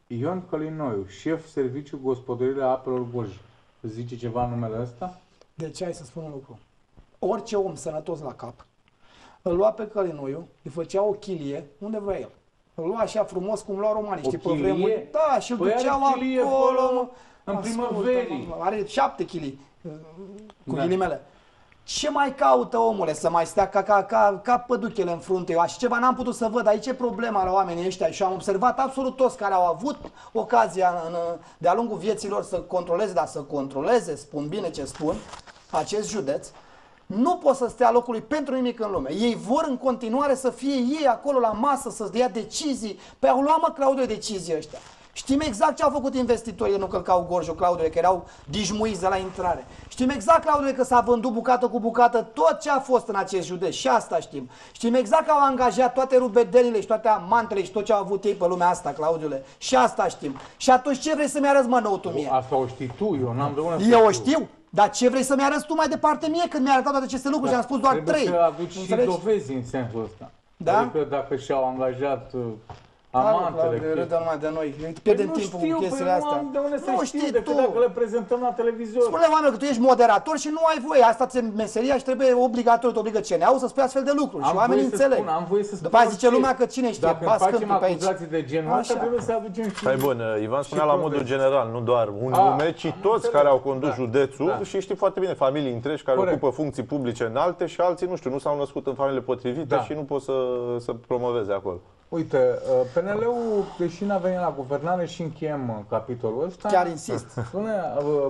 Ion Călinoiu, șef serviciu gospodărire a apelor Gorj. Zice ceva în numele ăsta? Deci hai să spun un lucru. Orice om sănătos la cap, îl lua pe Călinoiu, îi făcea o chilie unde vrea el. Îl lua așa frumos cum lua romanii, știi, pe vremuri. Da, și îl duceau acolo, mă. În primăverii. Are 7 chilii, cu ghilimele. Ce mai caută, omule, să mai stea ca păduchele în frunte? Eu așa ceva n-am putut să văd. Aici e problema la oamenii ăștia și am observat absolut toți care au avut ocazia de-a lungul vieților să controleze, dar să controleze, spun bine ce spun, acest județ, nu pot să stea locului pentru nimic în lume. Ei vor în continuare să fie ei acolo la masă, să dea decizii. Păi au luat, mă, Claudiu, decizii ăștia. Știm exact ce au făcut investitorii, nu călcau Gorjul, Claudiu, că erau dijmuiți de la intrare. Știm exact, Claudiu, că s-a vândut bucată cu bucată tot ce a fost în acest județ și asta știm. Știm exact că au angajat toate rubedenile și toate amantele și tot ce au avut ei pe lumea asta, Claudiule. Și asta știm. Și atunci ce vrei să-mi arăți, mă, nouă tu mie? Asta o știi tu, eu n-am de unde să Eu o știu. Dar ce vrei să-mi arăți tu mai departe mie când mi-ai arătat toate aceste lucruri și am spus doar 3? Trebuie să aduci și dovezi în sensul ăsta. Da? Adică dacă și-au angajat amantele. Râdă numai de noi. Pierdem timpul cu chestiile astea. De unde să Nu știu, știi decât tu. dacă le prezentăm la televizor. Spune oamenilor că tu ești moderator și nu ai voie. Asta ți-e meseria și trebuie obligatoriu, te obligă CNA-ul să spui astfel de lucruri. Și oamenii înțeleg. Am voie să spun. După aia zice lumea că cine știe, dacă facem acuzații de genul ăsta, trebuie să aducem și... Hai bun, Ivan spunea la modul general, nu doar un nume, ci toți care au condus județul și știi foarte bine, familii întregi care ocupă funcții publice înalte și alții, nu știu, nu s-au născut în familiile potrivite și nu pot să promoveze acolo. Uite, PNL-ul, deși n-a venit la guvernare și încheiem capitolul ăsta... Chiar insist. Spune,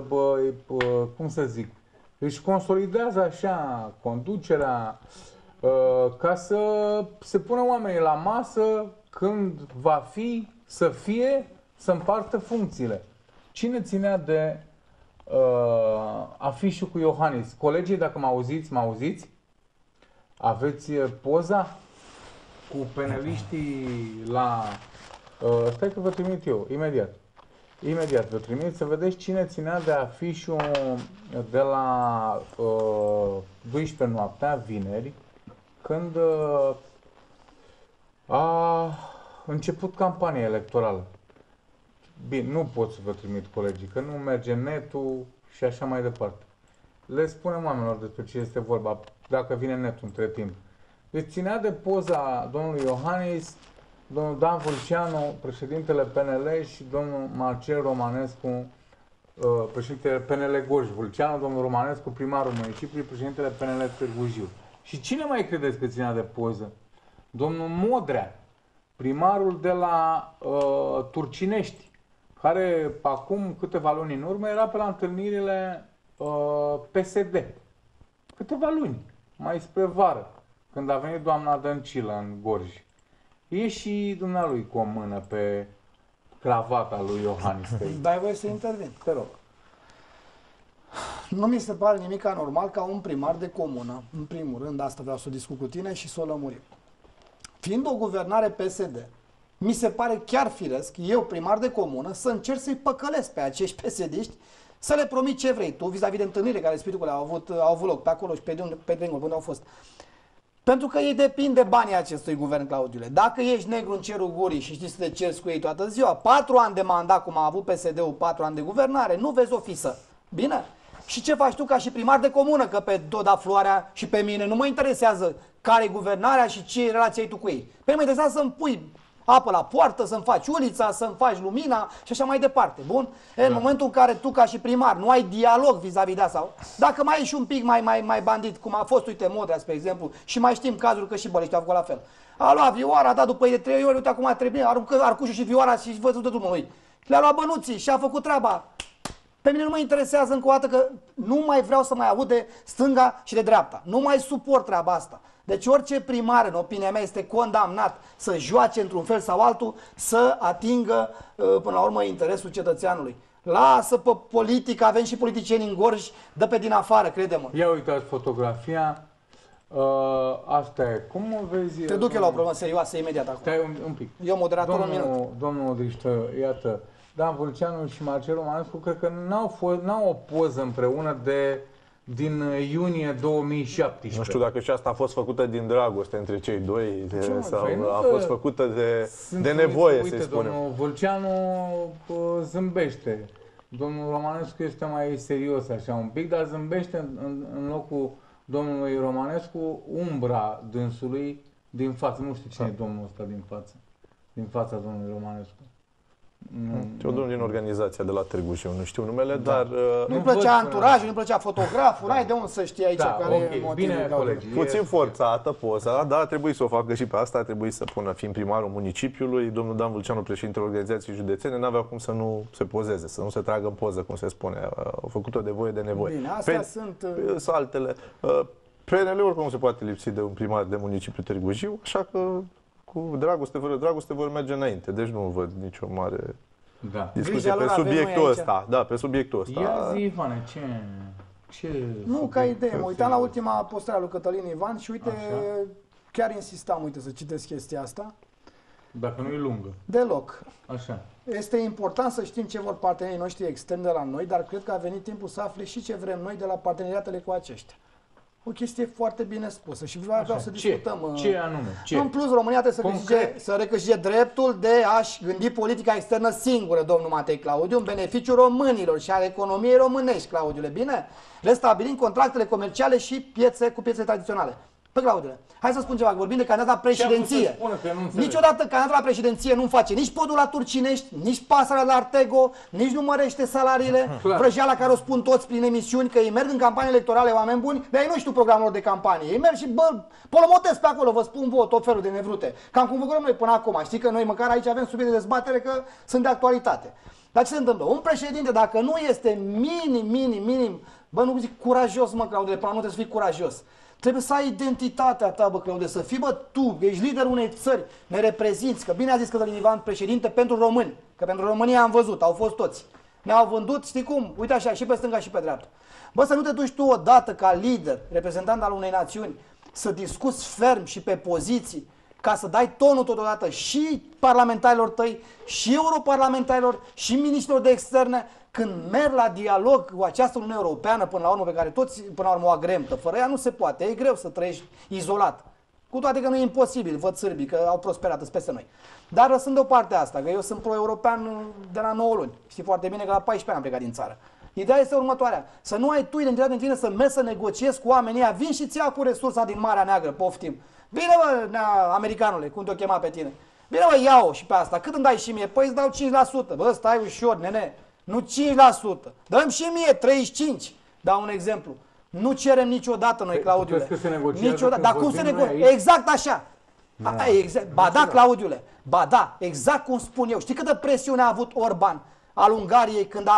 cum să zic, își consolidează așa conducerea ca să se pună oamenii la masă când va fi, să fie, să împartă funcțiile. Cine ținea de afișul cu Iohannis? Colegii, dacă mă auziți? Aveți poza cu peneliștii la... stai că vă trimit eu, imediat vă trimit să vedeți cine ținea de afișul de la 12 noaptea, vineri, când a început campania electorală. Bine, nu pot să vă trimit, colegii, că nu merge netul și așa mai departe. Le spunem oamenilor despre ce este vorba, dacă vine netul între timp. Deci ținea de poza domnului Iohannis, domnul Dan Vâlceanu, președintele PNL și domnul Marcel Romanescu, președintele PNL Gorj Vâlceanu, domnul Romanescu, primarul municipiului, președintele PNL Târgu Jiu. Și cine mai credeți că ținea de poză? Domnul Modrea, primarul de la Turcinești, care acum câteva luni în urmă era pe la întâlnirile PSD. Câteva luni, mai spre vară, când a venit doamna Dăncilă în Gorj. E și dumnealui cu o mână pe cravata lui Iohannis. Dai voie să intervin. Te rog. Nu mi se pare nimic anormal ca un primar de comună, în primul rând, asta vreau să discut cu tine și să o lămurim. Fiind o guvernare PSD, mi se pare chiar firesc, eu, primar de comună, să încerc să-i păcălesc pe acești PSD-ști, să le promit ce vrei tu, vis-a-vis de întâlnire care spiritul au avut loc pe acolo și pe Drengul, unde au fost. Pentru că ei depind de banii acestui guvern, Claudiule. Dacă ești negru în cerul gurii și știi să te ceri cu ei toată ziua, 4 ani de mandat, cum a avut PSD-ul, 4 ani de guvernare, nu vezi o fisă. Bine? Și ce faci tu ca și primar de comună? Că pe Doda Floarea și pe mine nu mă interesează care e guvernarea și ce relație ai tu cu ei. Pe mine mă interesează să-mi pui apă la poartă, să-mi faci ulița, să-mi faci lumina și așa mai departe. Bun? În momentul în care tu ca și primar nu ai dialog vis-a-vis de asta, dacă mai ești un pic mai bandit, cum a fost, uite, Modrea, spre exemplu, și mai știm cazul că și Bălești au făcut la fel. A luat Vioara, a dat după ei de 3 ori, uite acum trebuie, aruncă arcușul și Vioara și văzut de drumul lui. Le-a luat bănuții și a făcut treaba. Pe mine nu mă interesează încă o dată că nu mai vreau să mai aud de stânga și de dreapta. Nu mai suport treaba asta. Deci orice primar, în opinia mea, este condamnat să joace într-un fel sau altul, să atingă până la urmă interesul cetățeanului. Lasă pe politică, avem și politicieni în Gorj, dă pe din afară, crede-mă. Ia uitați fotografia. Asta e. Cum o vezi? Te duc eu la o problemă serioasă imediat acum. Stai un pic. Eu moderator un minut. Domnul Odriștă, iată, Dan Vâlceanu și Marcel Romanescu cred că n-au o poză împreună de din iunie 2017. Nu știu dacă și asta a fost făcută din dragoste între cei doi sau a fost făcută de nevoie, să-i spunem. Domnul Vâlceanu zâmbește. Domnul Romanescu este mai serios așa un pic, dar zâmbește în locul domnului Romanescu umbra dânsului din față. Nu știu cine e domnul ăsta din față. Din fața domnului Romanescu. Eu domnul din organizația de la Târgu Jiu, nu știu numele, dar... Nu-i plăcea anturajul, nu-i plăcea fotograful, ai de unde să știi aici care e motivul. Bine, colegi. Puțin forțată poza, dar trebuie să o facă și pe asta, trebuie să pună, fiind primarul municipiului, domnul Dan Vâlceanu, președintele organizației județene, n-avea cum să nu se pozeze, să nu se tragă în poză, cum se spune. Au făcut-o de voie de nevoie. Bine, astea sunt altele. PNL oricum nu se poate lipsi de un primar de municipiu Târgu Jiu, așa că cu dragoste, fără dragoste vor merge înainte. Deci nu văd nicio mare discuție pe subiectul ăsta. Da, pe subiectul ăsta. Ia zi, Ivane, ce nu, ca idee. Mă uitam la ultima postare a lui Cătălin Ivan și uite, chiar insistam, uite, să citesc chestia asta. Dacă nu e lungă. Deloc. Așa. Este important să știm ce vor partenerii noștri externi de la noi, dar cred că a venit timpul să afle și ce vrem noi de la parteneriatele cu aceștia. O chestie foarte bine spusă și vreau să discutăm. Ce anume? Ce? În plus, România trebuie să recâștige dreptul de a-și gândi politica externă singură, domnul Matei Claudiu, în beneficiul românilor și al economiei românești, Claudiule, bine? Restabilind contractele comerciale și cu piețe tradiționale. Păi, Claudiule, hai să spun ceva, că vorbim de candidat la președinție. Niciodată candidatul la președinție nu face nici podul la Turcinești, nici pasărea la Artego, nici nu mărește salariile, vrăjeala care o spun toți prin emisiuni, că ei merg în campanii electorale, oameni buni, dar ei nu știu programul lor de campanie. Ei merg și, polomotesc pe acolo, vă spun vouă tot felul de nevrute. Cam cum făcurăm noi până acum. Știi că noi măcar aici avem subiecte de dezbatere că sunt de actualitate. Dar ce se întâmplă? Un președinte, dacă nu este minim, nu zic curajos, mă, Claudiule, până nu trebuie să fii curajos. Trebuie să ai identitatea ta, bă, Claudiu, să fii, tu, ești liderul unei țări, ne reprezinți, că bine a zis Cătălin Ivan, președinte pentru români, că pentru România am văzut, au fost toți. Ne-au vândut, știi cum, uite așa, și pe stânga și pe dreapta. Bă, să nu te duci tu odată ca lider, reprezentant al unei națiuni, să discuți ferm și pe poziții, ca să dai tonul totodată și parlamentarilor tăi, și europarlamentarilor, și miniștrilor de externe, când merg la dialog cu această Uniune Europeană, până la urmă, pe care toți până la urmă o agremtă, fără ea nu se poate, e greu să trăiești izolat. Cu toate că nu e imposibil, văd sârbii că au prosperat peste noi. Dar lăsând deoparte asta, că eu sunt pro-european de la 9 luni. Știi foarte bine că la 14 ani am plecat din țară. Ideea este următoarea, să nu ai tu identitate în tine, să mergi să negociezi cu oamenii ăia, vin și ți ia cu resursa din Marea Neagră, poftim. Bine, bă, americanule, cum te-o chema pe tine? Bine, bă, ia-o și pe asta, cât îmi dai și mie? Păi îți dau 5%, bă, stai ușor, nene. Nu 5%, dăm și mie 35%. Dau un exemplu. Nu cerem niciodată noi, Claudiule. Niciodată. Dar cum se negociază? Exact așa. Exact. Ba da, Claudiule. Ba da, exact cum spun eu. Știi câtă presiune a avut Orban al Ungariei când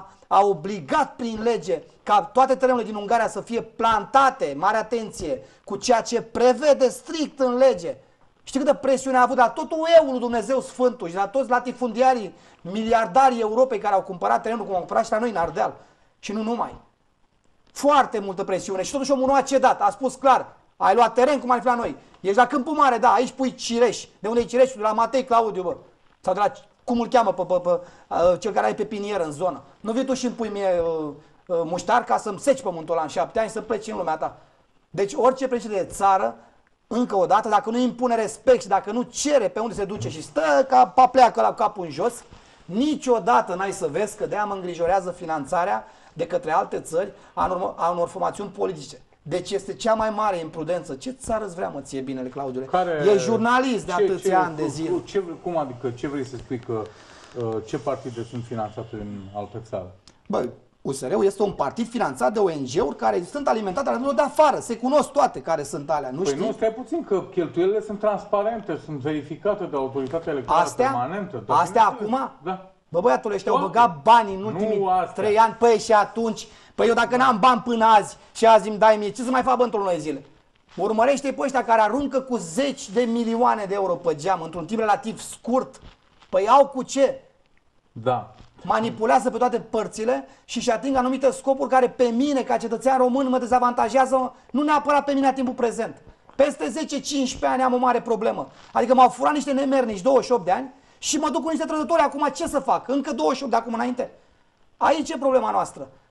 a obligat prin lege ca toate terenurile din Ungaria să fie plantate, mare atenție, cu ceea ce prevede strict în lege. Știi câtă presiune a avut la tot UE-ul lui Dumnezeu Sfântul și la toți latifundiarii, miliardarii Europei care au cumpărat terenul, cum au cumpărat și la noi în Ardeal. Și nu numai. Foarte multă presiune. Și totuși omul nu a cedat. A spus clar, ai luat teren cum ar fi la noi. Ești la Câmpul Mare, da, aici pui cireș. De unde e cireșul? De la Matei Claudiu, bă. Sau de la, cum îl cheamă pe cel care are pepinieră în zonă. Nu vii tu și îmi pui mie muștar ca să-mi seci pământul ăla în 7 ani să pleci în lumea ta. Deci orice președinte de țară, încă o dată, dacă nu impune respect și dacă nu cere pe unde se duce și stă ca papleacă la capul în jos, niciodată n-ai să vezi că de-aia mă îngrijorează finanțarea de către alte țări a unor formațiuni politice. Deci este cea mai mare imprudență. Ce țară îți vrea, mă, ție binele, Claudiule? E jurnalist de atâția ani de zile. Cum adică, ce vrei să spui că ce partide sunt finanțate în altă țară? Bă, USR-ul este un partid finanțat de ONG-uri care sunt alimentate de afară. Se cunosc toate care sunt alea. Nu știi? Nu, stai puțin, că cheltuielile sunt transparente, sunt verificate de autoritatea electorală permanentă. Astea acum? Da. Bă, băiatul ăștia au băgat bani în ultimii 3 ani. Păi și atunci, păi eu dacă n-am bani până azi și azi îmi dai mie, ce să mai fac într-o lună zile? Urmărește pe ăștia care aruncă cu 10 de milioane de euro pe geam într-un timp relativ scurt. Păi au cu ce? Da. Manipulează pe toate părțile și ating anumite scopuri care pe mine, ca cetățean român, mă dezavantajează, nu neapărat pe mine la timpul prezent. Peste 10-15 ani am o mare problemă. Adică m-au furat niște nemernici 28 de ani și mă duc cu niște trădători acum, ce să fac? Încă 28 de acum înainte. Aici e problema noastră.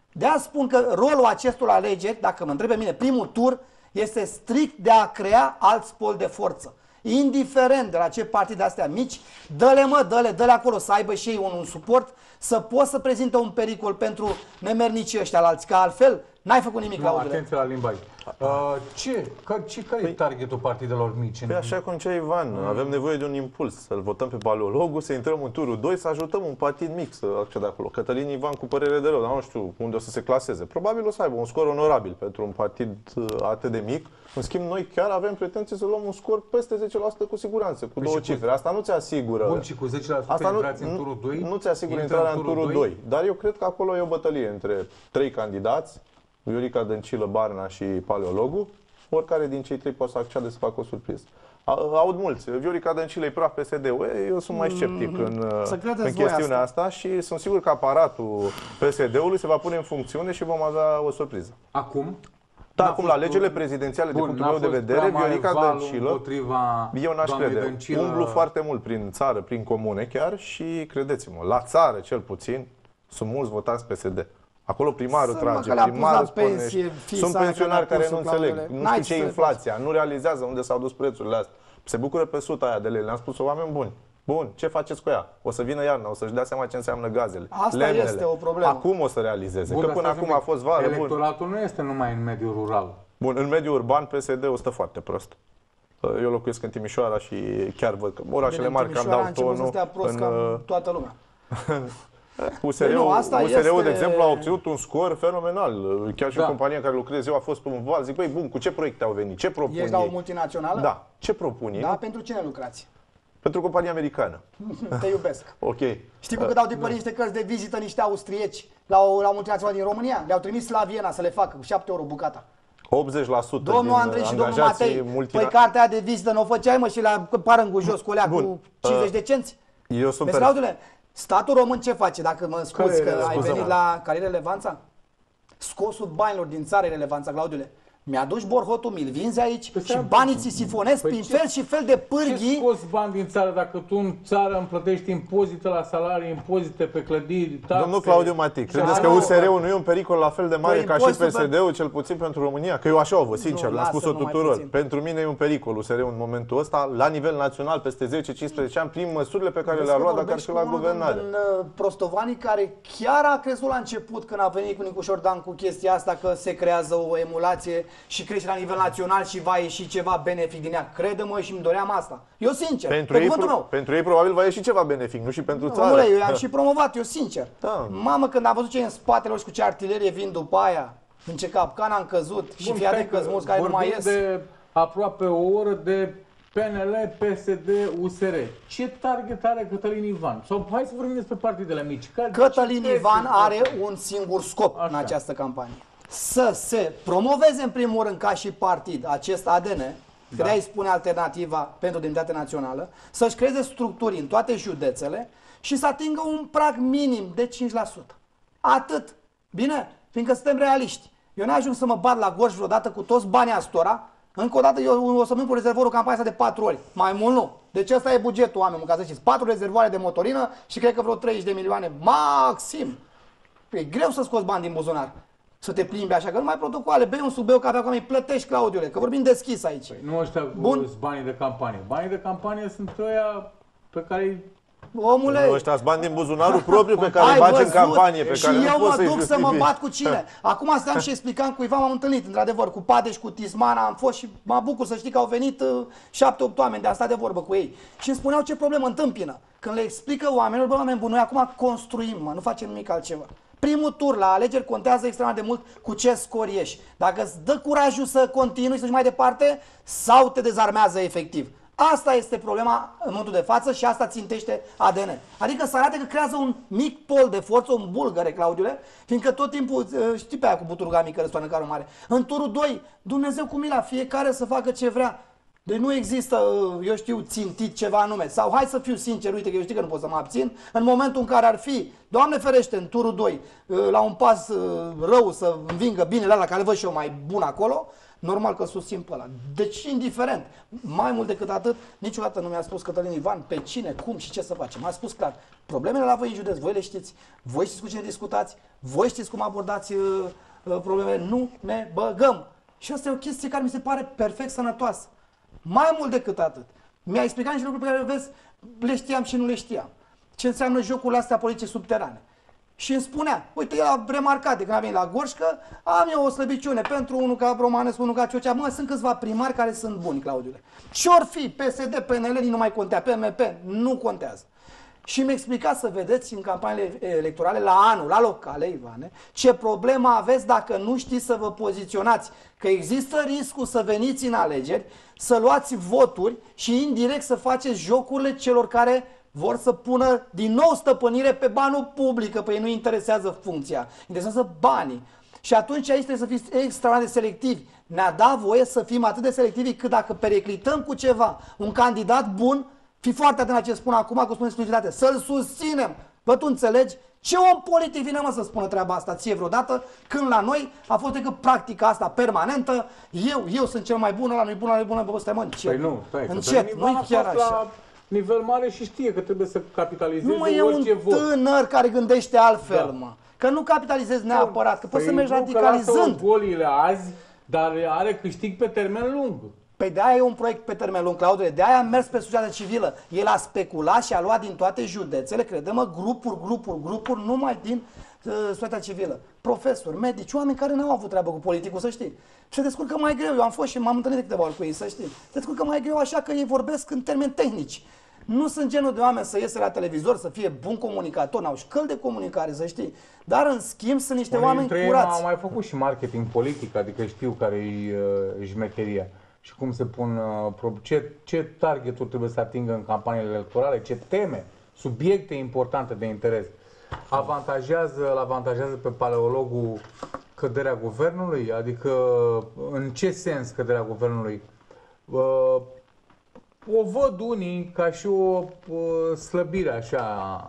De-aia spun că rolul acestor alegeri, dacă mă întreb pe mine, primul tur este strict de a crea alt pol de forță. Indiferent de la ce partide astea mici, dă-le acolo să aibă și ei un suport, să poți să prezinte un pericol pentru nemernicii ăștia la alții, că altfel n-ai făcut nimic, Claudiule. Atenție la limbaj. Care e targetul partidelor mici? Păi așa cum zicea Ivan, avem nevoie de un impuls, să-l votăm pe Paleologul, să intrăm în turul 2, să ajutăm un partid mic să accede acolo. Cătălin Ivan cu părere de rău, dar nu știu unde o să se claseze. Probabil o să aibă un scor onorabil pentru un partid atât de mic. În schimb, noi chiar avem pretenție să luăm un scor peste 10% cu siguranță, cu două cifre. Asta nu ți asigură. Bun, și cu 10% intrați în turul 2? Nu ți asigură intrarea în turul 2. Dar eu cred că acolo e o bătălie între 3 candidați, Viorica Dăncilă, Barna și Paleologul. Oricare din cei 3 poate să accede să facă o surpriză. Aud mulți. Viorica Dăncilă e praf PSD-ul. Eu sunt mai sceptic în chestiunea asta și sunt sigur că aparatul PSD-ului se va pune în funcțiune și vom avea o surpriză. Acum? Da, acum la legile prezidențiale, din punctul meu de vedere, Viorica Dăncilă, eu n-aș crede. Umblu foarte mult prin țară, prin comune chiar și credeți-mă, la țară cel puțin, sunt mulți votanți PSD. Acolo primarul trage, primarul spune, sunt pensionari care nu înțeleg, nu știu ce e inflația, nu realizează unde s-au dus prețurile astea. Se bucură pe 100 aia de lei, le-am spus, oameni buni. Bun, ce faceți cu ea? O să vină iarna, o să-și dea seama ce înseamnă gazele. Asta lemnele. Este o problemă. Acum o să realizeze, că până acum a fost vară. Electoratul nu este numai în mediul rural. Bun, în mediul urban PSD-ul stă foarte prost. Eu locuiesc în Timișoara și chiar văd că orașele mari cam dau tonul în toată lumea. USR-ul, de exemplu, a obținut un scor fenomenal. Chiar și o companie în care lucrez eu a fost pe un val. Zic, băi, bun, cu ce proiecte au venit? Ce propun Ești la o multinațională? Da. Ce propun ei? Da, pentru cine lucrați? Pentru compania americană. Te iubesc. Ok. Știi că dau tipărit niște cărți de vizită niște austrieci la multinațională din România? Le-au trimis la Viena să le facă cu 7 euro bucata. 80% domnul Andrei și domnul Matei, păi cartea de vizită nu o făceai, mă, și la parângul jos cu alea cu 50 de cenți? Eu sunt statul român ce face, dacă mă scuzi că ai venit la... Care e relevanța? Scosul banilor din țară e relevanța, Claudiule. Mi-aduci borhotul, mi-l vinzi aici și banii ți sifonezi prin fel și fel de pârghii. Ce scoți bani din țară dacă tu în țară îmi plătești impozite la salarii, impozite pe clădiri, taxe? Domnul Claudiu Matic, credeți că USR-ul nu e un pericol la fel de mare ca și PSD-ul, cel puțin pentru România? Că eu așa o văd, sincer, l-am spus-o tuturor. Pentru mine e un pericol USR-ul în momentul ăsta, la nivel național, peste 10-15 ani, prin măsurile pe care le-a luat, dacă ar fi la guvernare. Prostovani, care chiar a crezut la început când a venit cu Nicu Șordan cu chestia asta că se creează o emulație și crește la nivel național și va ieși ceva benefic din ea. Crede-mă și îmi doream asta. Eu sincer, pentru ei probabil va ieși ceva benefic, nu și pentru țară. Omule, eu am și promovat, eu sincer. Da. Mamă, când am văzut ce e în spatele lor și cu ce artilerie vin după aia, în ce capcan am căzut și fii atent că mulți care nu mai ies. De aproape o oră de PNL, PSD, USR. Ce target are Cătălin Ivan? Sau hai să vorbim despre partidele mici. Cătălin Ivan are un singur scop în această campanie. Să se promoveze în primul rând ca și partid acest ADN, că de-aia îi spune Alternativa pentru Demnitate Națională, să-și creeze structuri în toate județele și să atingă un prag minim de 5%. Atât. Bine? Fiindcă suntem realiști. Eu n-ajung să mă bat la gorj vreodată cu toți banii astora. Încă o dată eu o să vin cu rezervorul campania asta de 4 ori. Mai mult nu. Deci ăsta e bugetul, oameni, ca să știți. 4 rezervoare de motorină și cred că vreo 30 de milioane maxim. E greu să scoți bani din buzunar. Să te plimbi așa, că nu mai protocoale, bei un subbeu, cafea cu oamenii, plătești, Claudiule, că vorbim deschis aici. Păi nu ăștia sunt banii de campanie. Banii de campanie sunt ăia pe care Omule, nu, ăștia bani din buzunarul propriu pe care îl bagi în campanie, pe care și nu eu poți mă duc să mă bat cu cine. Acum stăm și explicam cu Ivan, m-am întâlnit, într-adevăr, cu Padeș, cu Tismana, am fost și mă bucur să știi că au venit 7-8 oameni de a sta de vorbă cu ei. Și îmi spuneau ce problemă întâmpină. Când le explică oamenilor, bă, oameni buni, noi acum construim, mă, nu facem nimic altceva. Primul tur la alegeri contează extrem de mult cu ce scor ieși. Dacă îți dă curajul să continui, să duci mai departe, sau te dezarmează efectiv. Asta este problema în momentul de față și asta țintește ADN. Adică să arate că creează un mic pol de forță, un bulgăre, Claudiule, fiindcă tot timpul, știi pe aia cu buturga mică răstoarnă carul mare. În turul 2, Dumnezeu cu mila, fiecare să facă ce vrea. Deci nu există, eu știu, țintit ceva anume. Sau hai să fiu sincer, uite că eu știu că nu pot să mă abțin, în momentul în care ar fi, Doamne ferește, în turul 2, la un pas rău să învingă binele ăla care văd și eu mai bun acolo, normal că susțin pe ăla. Deci, indiferent. Mai mult decât atât, niciodată nu mi-a spus Cătălin Ivan pe cine, cum și ce să facem. A spus clar, problemele la voi în județ, voi le știți, voi știți cu cine discutați, voi știți cum abordați problemele, nu ne băgăm. Și asta e o chestie care mi se pare perfect sănătoasă. Mai mult decât atât, mi-a explicat niște lucruri pe care le vezi, le știam și nu le știam. Ce înseamnă jocurile astea politice subterane. Și îmi spunea, uite, el a remarcat de când a venit la Gorj că am eu o slăbiciune pentru unul ca Romanescu, unul ca Ciocea. Mă, sunt câțiva primari care sunt buni, Claudiule. Ce-or fi, PSD, PNL, nu mai contează, PMP, nu contează. Și mi-a explicat să vedeți în campaniile electorale, la anul, la locale, Ivane, ce problemă aveți dacă nu știți să vă poziționați. Că există riscul să veniți în alegeri, să luați voturi și indirect să faceți jocurile celor care vor să pună din nou stăpânire pe banul public, că pe ei nu interesează funcția, interesează banii. Și atunci aici trebuie să fiți extraordinar de selectivi. Ne-a dat voie să fim atât de selectivi cât dacă periclităm cu ceva un candidat bun, fi foarte atent la ce spun acum, că spun exclusivitate, să-l susținem. Bă, tu înțelegi? Ce om politic vine, mă, să spună treaba asta ție vreodată, când la noi a fost decât practica asta permanentă, eu sunt cel mai bun, ăla nu-i bun, ăla nu-i bun, bă, stai, mă, încet. Păi nu, stai, încet, nu-i chiar așa. La nivel mare și știe că trebuie să capitalizeze nu, mă, e un tânăr care gândește altfel, mă. Că nu capitalizezi neapărat, că poți să mergi radicalizând. Golile azi, dar are câștig pe termen lung. Păi de-aia e un proiect pe termen lung, Claudiu, de-aia a mers pe societatea civilă. El a speculat și a luat din toate județele, crede-mă, grupuri, numai din societatea civilă. Profesori, medici, oameni care n-au avut treabă cu politicul, să știi. Se descurcă mai greu, eu am fost și m-am întâlnit de câteva ori cu ei, să știi. Se descurcă mai greu așa că ei vorbesc în termeni tehnici. Nu sunt genul de oameni să iese la televizor, să fie bun comunicator, n-au șcăli de comunicare, să știi. Dar în schimb sunt niște oameni curați. Au mai făcut și marketing politic, adică știu care-i șmecheria. Și cum se pun, ce targeturi trebuie să atingă în campaniile electorale, ce teme, subiecte importante de interes. Avantajează pe paleologul căderea guvernului? Adică în ce sens căderea guvernului? O văd unii ca și o slăbire așa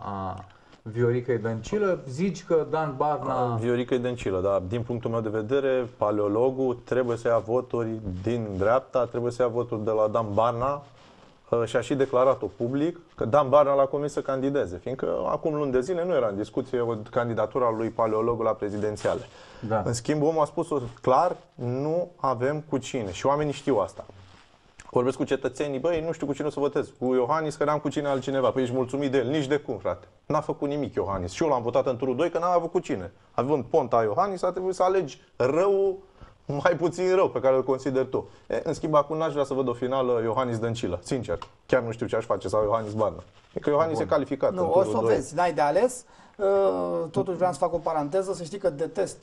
a Vioricăi Dăncilă. Zici că Dan Barna... Vioricăi Dăncilă, da. Din punctul meu de vedere, paleologul trebuie să ia voturi din dreapta, trebuie să ia voturi de la Dan Barna și a și declarat-o public că Dan Barna l-a convins să candideze, fiindcă acum luni de zile nu era în discuție o candidatura lui paleologul la prezidențiale. Da. În schimb, omul a spus-o clar, nu avem cu cine și oamenii știu asta. Vorbesc cu cetățenii, băi, nu știu cu cine o să votez. Cu Iohannis, că n-am cu cine altcineva. Păi ești mulțumit de el, nici de cum, frate. N-a făcut nimic Iohannis. Și eu l-am votat în turul 2 că n-am avut cu cine. Având Ponta Iohannis, a trebuit să alegi răul mai puțin rău pe care îl consider tu. În schimb, acum n-aș vrea să văd o finală Iohannis-Dăncilă. Sincer, chiar nu știu ce aș face, sau Iohannis Barna. E că Iohannis e calificat. Nu, o să o vezi, n-ai de ales. Totuși vreau să fac o paranteză, să știi că detest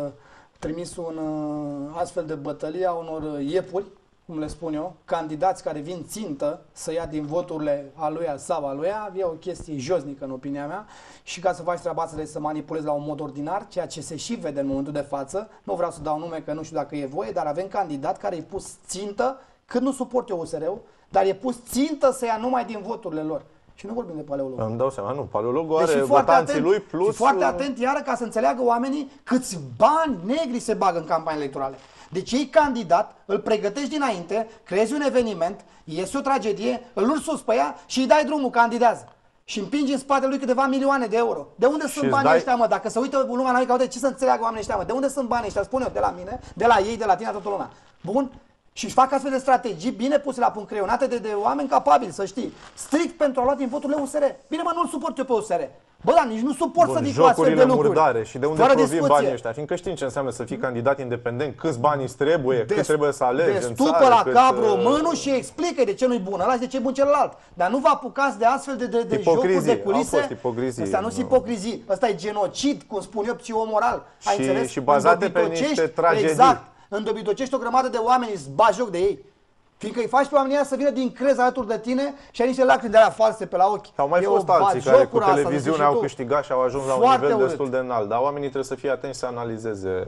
trimisul în astfel de bătălie a unor iepuri, cum le spun eu, candidați care vin țintă să ia din voturile aluia sau aluia, e o chestie josnică în opinia mea și ca să faci treaba asta să manipulezi la un mod ordinar, ceea ce se și vede în momentul de față, nu vreau să dau nume că nu știu dacă e voie, dar avem candidat care e pus țintă, cât nu suport eu USR-ul, dar e pus țintă să ia numai din voturile lor. Și nu vorbim de paleolog. Îmi dau seama, nu. Paleologul are votanții lui plus... Și foarte atent, iară, ca să înțeleagă oamenii câți bani negri se bagă în campanii electorale. Deci ei candidat, îl pregătești dinainte, creezi un eveniment, iese o tragedie, îl urci sus pe ea și îi dai drumul, candidează. Și împingi în spatele lui câteva milioane de euro. De unde sunt banii ăștia, mă? Dacă se uită lumea la noi, că ce să înțeleagă oamenii ăștia, mă? De unde sunt banii ăștia? Spun eu, de la mine, de la ei, de la tine, toată lumea. Bun? Și își fac astfel de strategii bine puse la punct, creionate de oameni capabili, să știi. Strict pentru a lua din voturile USR. Bine, mă, nu-l suport eu pe USR. Bă, dar nici nu suport să zic astfel de lucruri. Murdare. Și de unde provin banii ăștia? Fiindcă știm ce înseamnă să fii candidat independent, câți bani îți trebuie, cât trebuie să alegi în țară. La cap românul și explică de ce nu-i bun ăla și de ce e bun celălalt. Dar nu vă apucați de astfel de jocuri de culise. Asta nu sunt ipocrizii. Asta e genocid, cum spun eu, psihomoral. Ai înțeles? Și bazate pe niște tragedii. Exact. Îndobidocești o grămadă de oameni, îți bagi joc de ei. Fiindcă îi faci pe oamenii ăia să vină din crez alături de tine și ai niște lacrimi de alea false pe la ochi. Au mai fost alții care cu televiziunea au câștigat și au ajuns la un nivel destul de înalt. Dar oamenii trebuie să fie atenți să analizeze,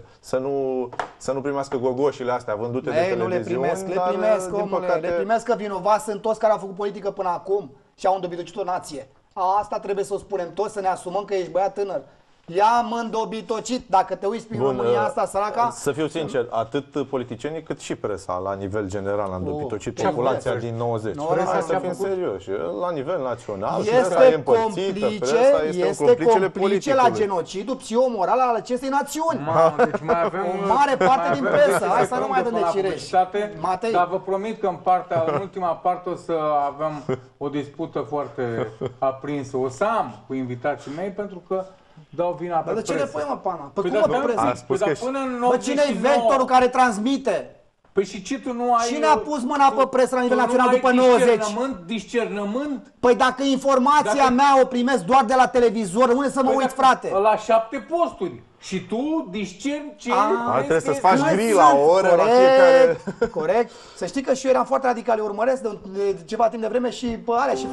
să nu primească gogoșile astea vândute de televiziune. Nu le primesc, le primesc, omule, le primesc că vinovați sunt toți care au făcut politică până acum și au îndobitocit o nație. Asta trebuie să o spunem toți, să ne asumăm că ești băiat tânăr. I-a mândobitocit. Dacă te uiți prin România asta, săraca... Să fiu sincer, atât politicienii cât și presa, la nivel general, a îndobitocit populația din 90. Hai să fim serioși. La nivel național, presa e împărțită, presa este complice la genocidul psihomoral al acestei națiuni. Deci mai avem o mare parte din presă. Hai să nu mai dăm de cireș. Matei. Dar vă promit că în ultima parte o să avem o dispută foarte aprinsă. O să am cu invitații mei pentru că dau vina pe presă. Dar de ce ne pui, mă, pana? Păi cine e vectorul care transmite? Păi și ce tu nu ai... Cine a pus mâna pe presă la nivel național după 90? Discernământ? Păi dacă informația mea o primesc doar de la televizor, unde să mă uit, frate? La 7 posturi. Și tu discerni ce... Trebuie să-ți faci gri la o oră, la fiecare... Corect. Să știi că și eu eram foarte radical, eu urmăresc de ceva timp de vreme și pe alea și...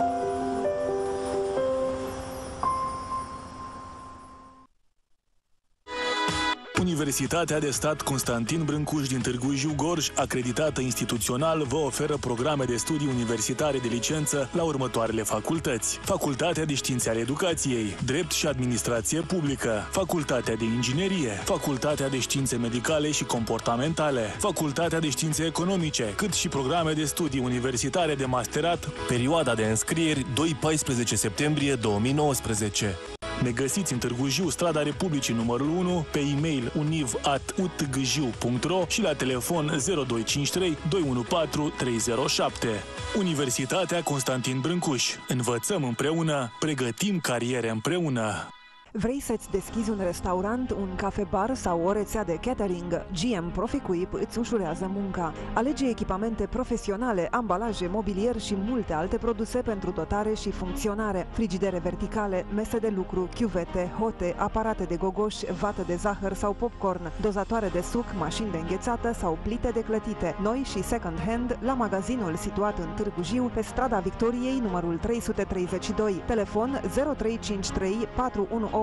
Universitatea de Stat Constantin Brâncuș din Târgu Jiu Gorj, acreditată instituțional, vă oferă programe de studii universitare de licență la următoarele facultăți: Facultatea de Științe ale Educației, Drept și Administrație Publică, Facultatea de Inginerie, Facultatea de Științe Medicale și Comportamentale, Facultatea de Științe Economice, cât și programe de studii universitare de masterat. Perioada de înscrieri 2-14 septembrie 2019. Ne găsiți în Târgu Jiu, strada Republicii numărul 1, pe e-mail univ@utgjiu.ro și la telefon 0253 214 307. Universitatea Constantin Brâncuș. Învățăm împreună, pregătim cariere împreună. Vrei să-ți deschizi un restaurant, un cafe-bar sau o rețea de catering? GM Proficuip îți ușurează munca. Alege echipamente profesionale, ambalaje, mobilier și multe alte produse pentru dotare și funcționare. Frigidere verticale, mese de lucru, chiuvete, hote, aparate de gogoș, vată de zahăr sau popcorn, dozatoare de suc, mașini de înghețată sau plite de clătite. Noi și second hand la magazinul situat în Târgu Jiu, pe strada Victoriei, numărul 332. Telefon 0353 418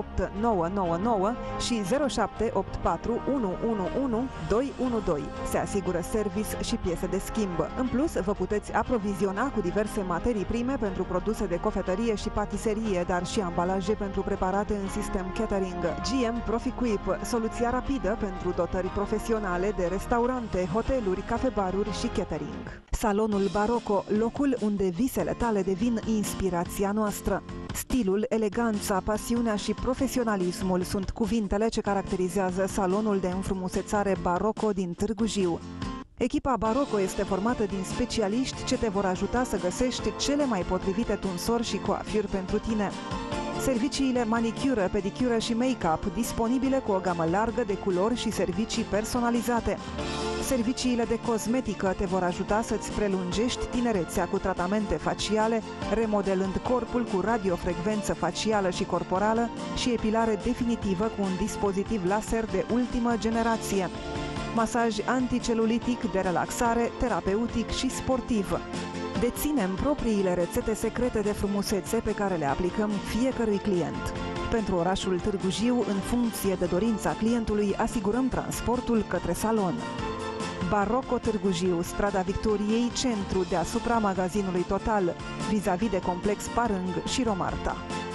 999 și 0784 111 212. Se asigură service și piese de schimb. În plus, vă puteți aproviziona cu diverse materii prime pentru produse de cofetărie și patiserie, dar și ambalaje pentru preparate în sistem catering. GM Proficuip, soluția rapidă pentru dotări profesionale de restaurante, hoteluri, cafebaruri și catering. Salonul Barocco, locul unde visele tale devin inspirația noastră. Stilul, eleganța, pasiunea și profesionalismul sunt cuvintele ce caracterizează salonul de înfrumusețare Barocco din Târgu Jiu. Echipa Barocco este formată din specialiști ce te vor ajuta să găsești cele mai potrivite tunsori și coafuri pentru tine. Serviciile manicură, pedicură și make-up disponibile cu o gamă largă de culori și servicii personalizate. Serviciile de cosmetică te vor ajuta să-ți prelungești tinerețea cu tratamente faciale, remodelând corpul cu radiofrecvență facială și corporală și epilare definitivă cu un dispozitiv laser de ultimă generație. Masaj anticelulitic, de relaxare, terapeutic și sportiv. Deținem propriile rețete secrete de frumusețe pe care le aplicăm fiecărui client. Pentru orașul Târgu Jiu, în funcție de dorința clientului, asigurăm transportul către salon. Barocco Târgu Jiu, strada Victoriei, centru, deasupra magazinului Total, vis-a-vis de complex Parâng și Romarta.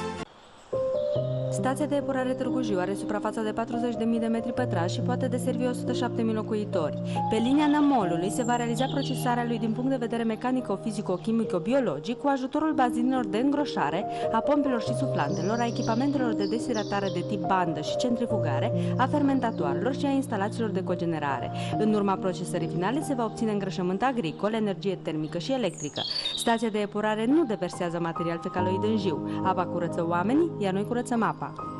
Stația de epurare Târgu Jiu are suprafața de 40.000 de metri pătrați și poate deservi 107.000 locuitori. Pe linia Nămolului se va realiza procesarea lui din punct de vedere mecanico-fizico-chimico-biologic cu ajutorul bazinelor de îngroșare, a pompelor și suflantelor, a echipamentelor de deshidratare de tip bandă și centrifugare, a fermentatoarelor și a instalațiilor de cogenerare. În urma procesării finale se va obține îngrășământ agricol, energie termică și electrică. Stația de epurare nu deversează material fecaloid în Jiu. Apa curăță oamenii, iar noi curățăm apa.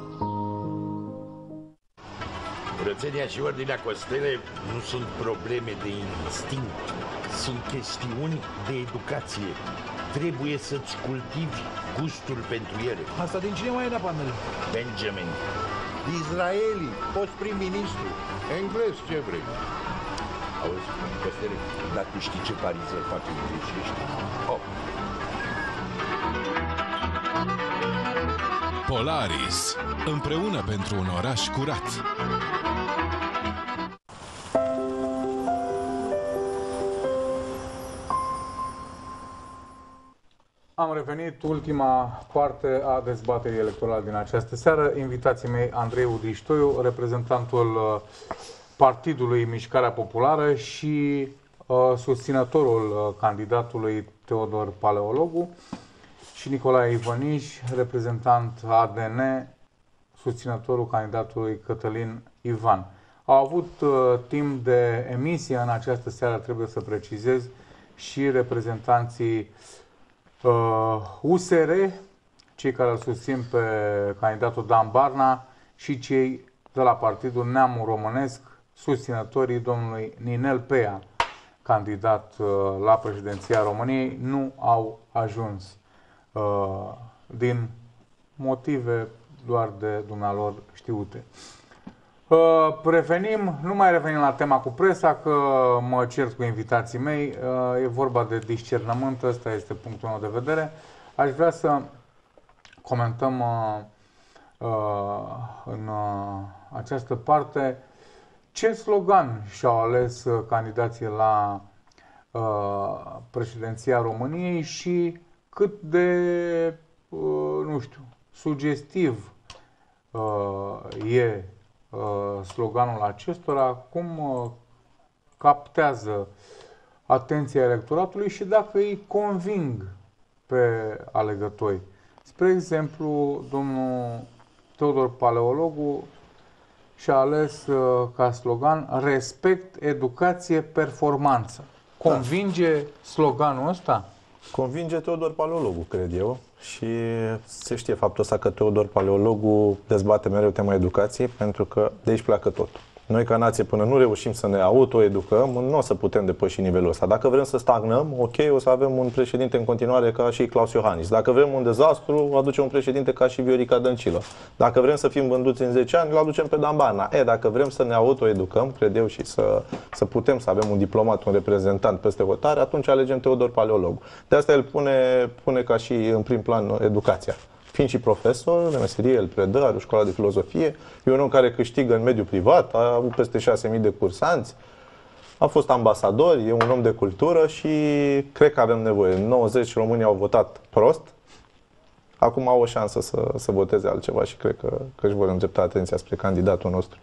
Curățenia și ordinea costele nu sunt probleme de instinct, sunt chestiuni de educație. Trebuie să-ți cultivi gustul pentru ele. Asta din cine mai e la panele? Benjamin. Israeli, poți prim-ministru, englez, ce vrei. Auzi, Costele, dar tu știi ce parizări fac englezii ăștia? Oh. Polaris. Împreună pentru un oraș curat. Am revenit, ultima parte a dezbaterii electorale din această seară. Invitații mei, Andrei Udriștoiu, reprezentantul Partidului Mișcarea Populară și susținătorul candidatului Teodor Paleologu, și Nicolae Ivăniș, reprezentant ADN, susținătorul candidatului Cătălin Ivan. Au avut timp de emisie în această seară, trebuie să precizez, și reprezentanții USR, cei care îl susțin pe candidatul Dan Barna, și cei de la Partidul Neamul Românesc, susținătorii domnului Ninel Pea, candidat la președinția României, nu au ajuns din motive doar de dumnealor știute. Nu mai revenim la tema cu presa, că mă cert cu invitații mei. E vorba de discernământ, ăsta este punctul meu de vedere. Aș vrea să comentăm în această parte ce slogan și-au ales candidații la președinția României și cât de, nu știu, sugestiv e sloganul acestora, cum captează atenția electoratului și dacă îi conving pe alegători. Spre exemplu, domnul Teodor Paleologu și-a ales ca slogan respect, educație, performanță. Convinge sloganul ăsta? Convinge Teodor Paleologu, cred eu. Și se știe faptul ăsta că Teodor Paleologu dezbate mereu tema educației, pentru că de aici pleacă totul. Noi ca nație, până nu reușim să ne autoeducăm, nu o să putem depăși nivelul ăsta. Dacă vrem să stagnăm, ok, o să avem un președinte în continuare ca și Claus Iohannis. Dacă vrem un dezastru, aducem un președinte ca și Viorica Dăncilă. Dacă vrem să fim vânduți în 10 ani, îl aducem pe Dan Barna. Dacă vrem să ne autoeducăm, cred eu, și să putem să avem un diplomat, un reprezentant peste hotare, atunci alegem Teodor Paleologu. De asta el pune ca și în prim plan educația. Fiind și profesor de meserie, el predă, are o școală de filozofie, e un om care câștigă în mediul privat, a avut peste 6.000 de cursanți, a fost ambasador, e un om de cultură și cred că avem nevoie. În 90 românii au votat prost, acum au o șansă să voteze altceva și cred că își vor îndrepta atenția spre candidatul nostru.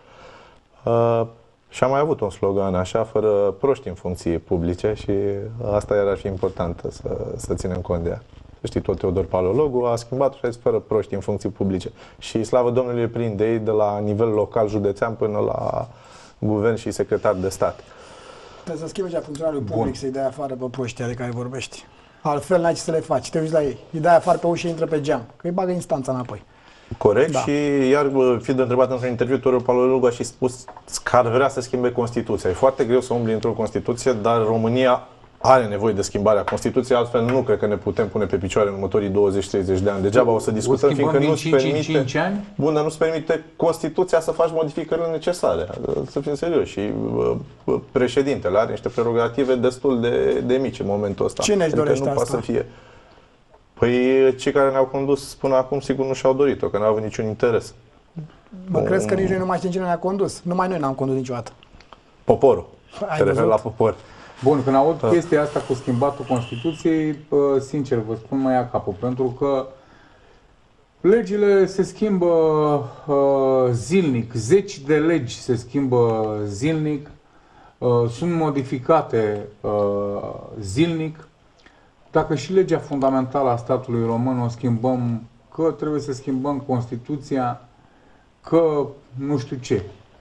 Și am mai avut un slogan așa, fără proști în funcții publice, și asta iar ar fi important să ținem cont de ea. Știi, tot Teodor Paleologu a schimbat și a zis fără proști în funcții publice. Și slavă Domnului prinde ei de la nivel local, județean, până la guvern și secretar de stat. Trebuie să schimbi cea funcționarul public, să-i dai afară pe proștia de care vorbești. Altfel n-ai ce să le faci, te uiți la ei. Îi dai afară pe ușă și intră pe geam, că îi bagă instanța înapoi. Corect, da. Și iar fiind întrebat într-un interviu, Teodor Paleologu a și spus că ar vrea să schimbe Constituția. E foarte greu să umbli într-o Constituție, dar România are nevoie de schimbarea Constituției, altfel nu cred că ne putem pune pe picioare în următorii 20-30 de ani. Degeaba o să discutăm, fiindcă nu-ți permite, nu-ți permite Constituția să faci modificările necesare. Să fim serioși. Și președintele are niște prerogative destul de mici în momentul ăsta. Cine își dorește asta? Să fie. Păi cei care ne-au condus până acum sigur nu și-au dorit-o, că n-au avut niciun interes. Mă crezi că nici noi nu mai știm cine ne-a condus? Numai noi n-am condus niciodată. Poporul. Te referi la popor. Bun, când aud chestia asta cu schimbatul Constituției, sincer vă spun, mă ia capul, pentru că legile se schimbă zilnic, zeci de legi se schimbă zilnic, sunt modificate zilnic. Dacă și legea fundamentală a statului român o schimbăm, că trebuie să schimbăm Constituția, că nu știu ce.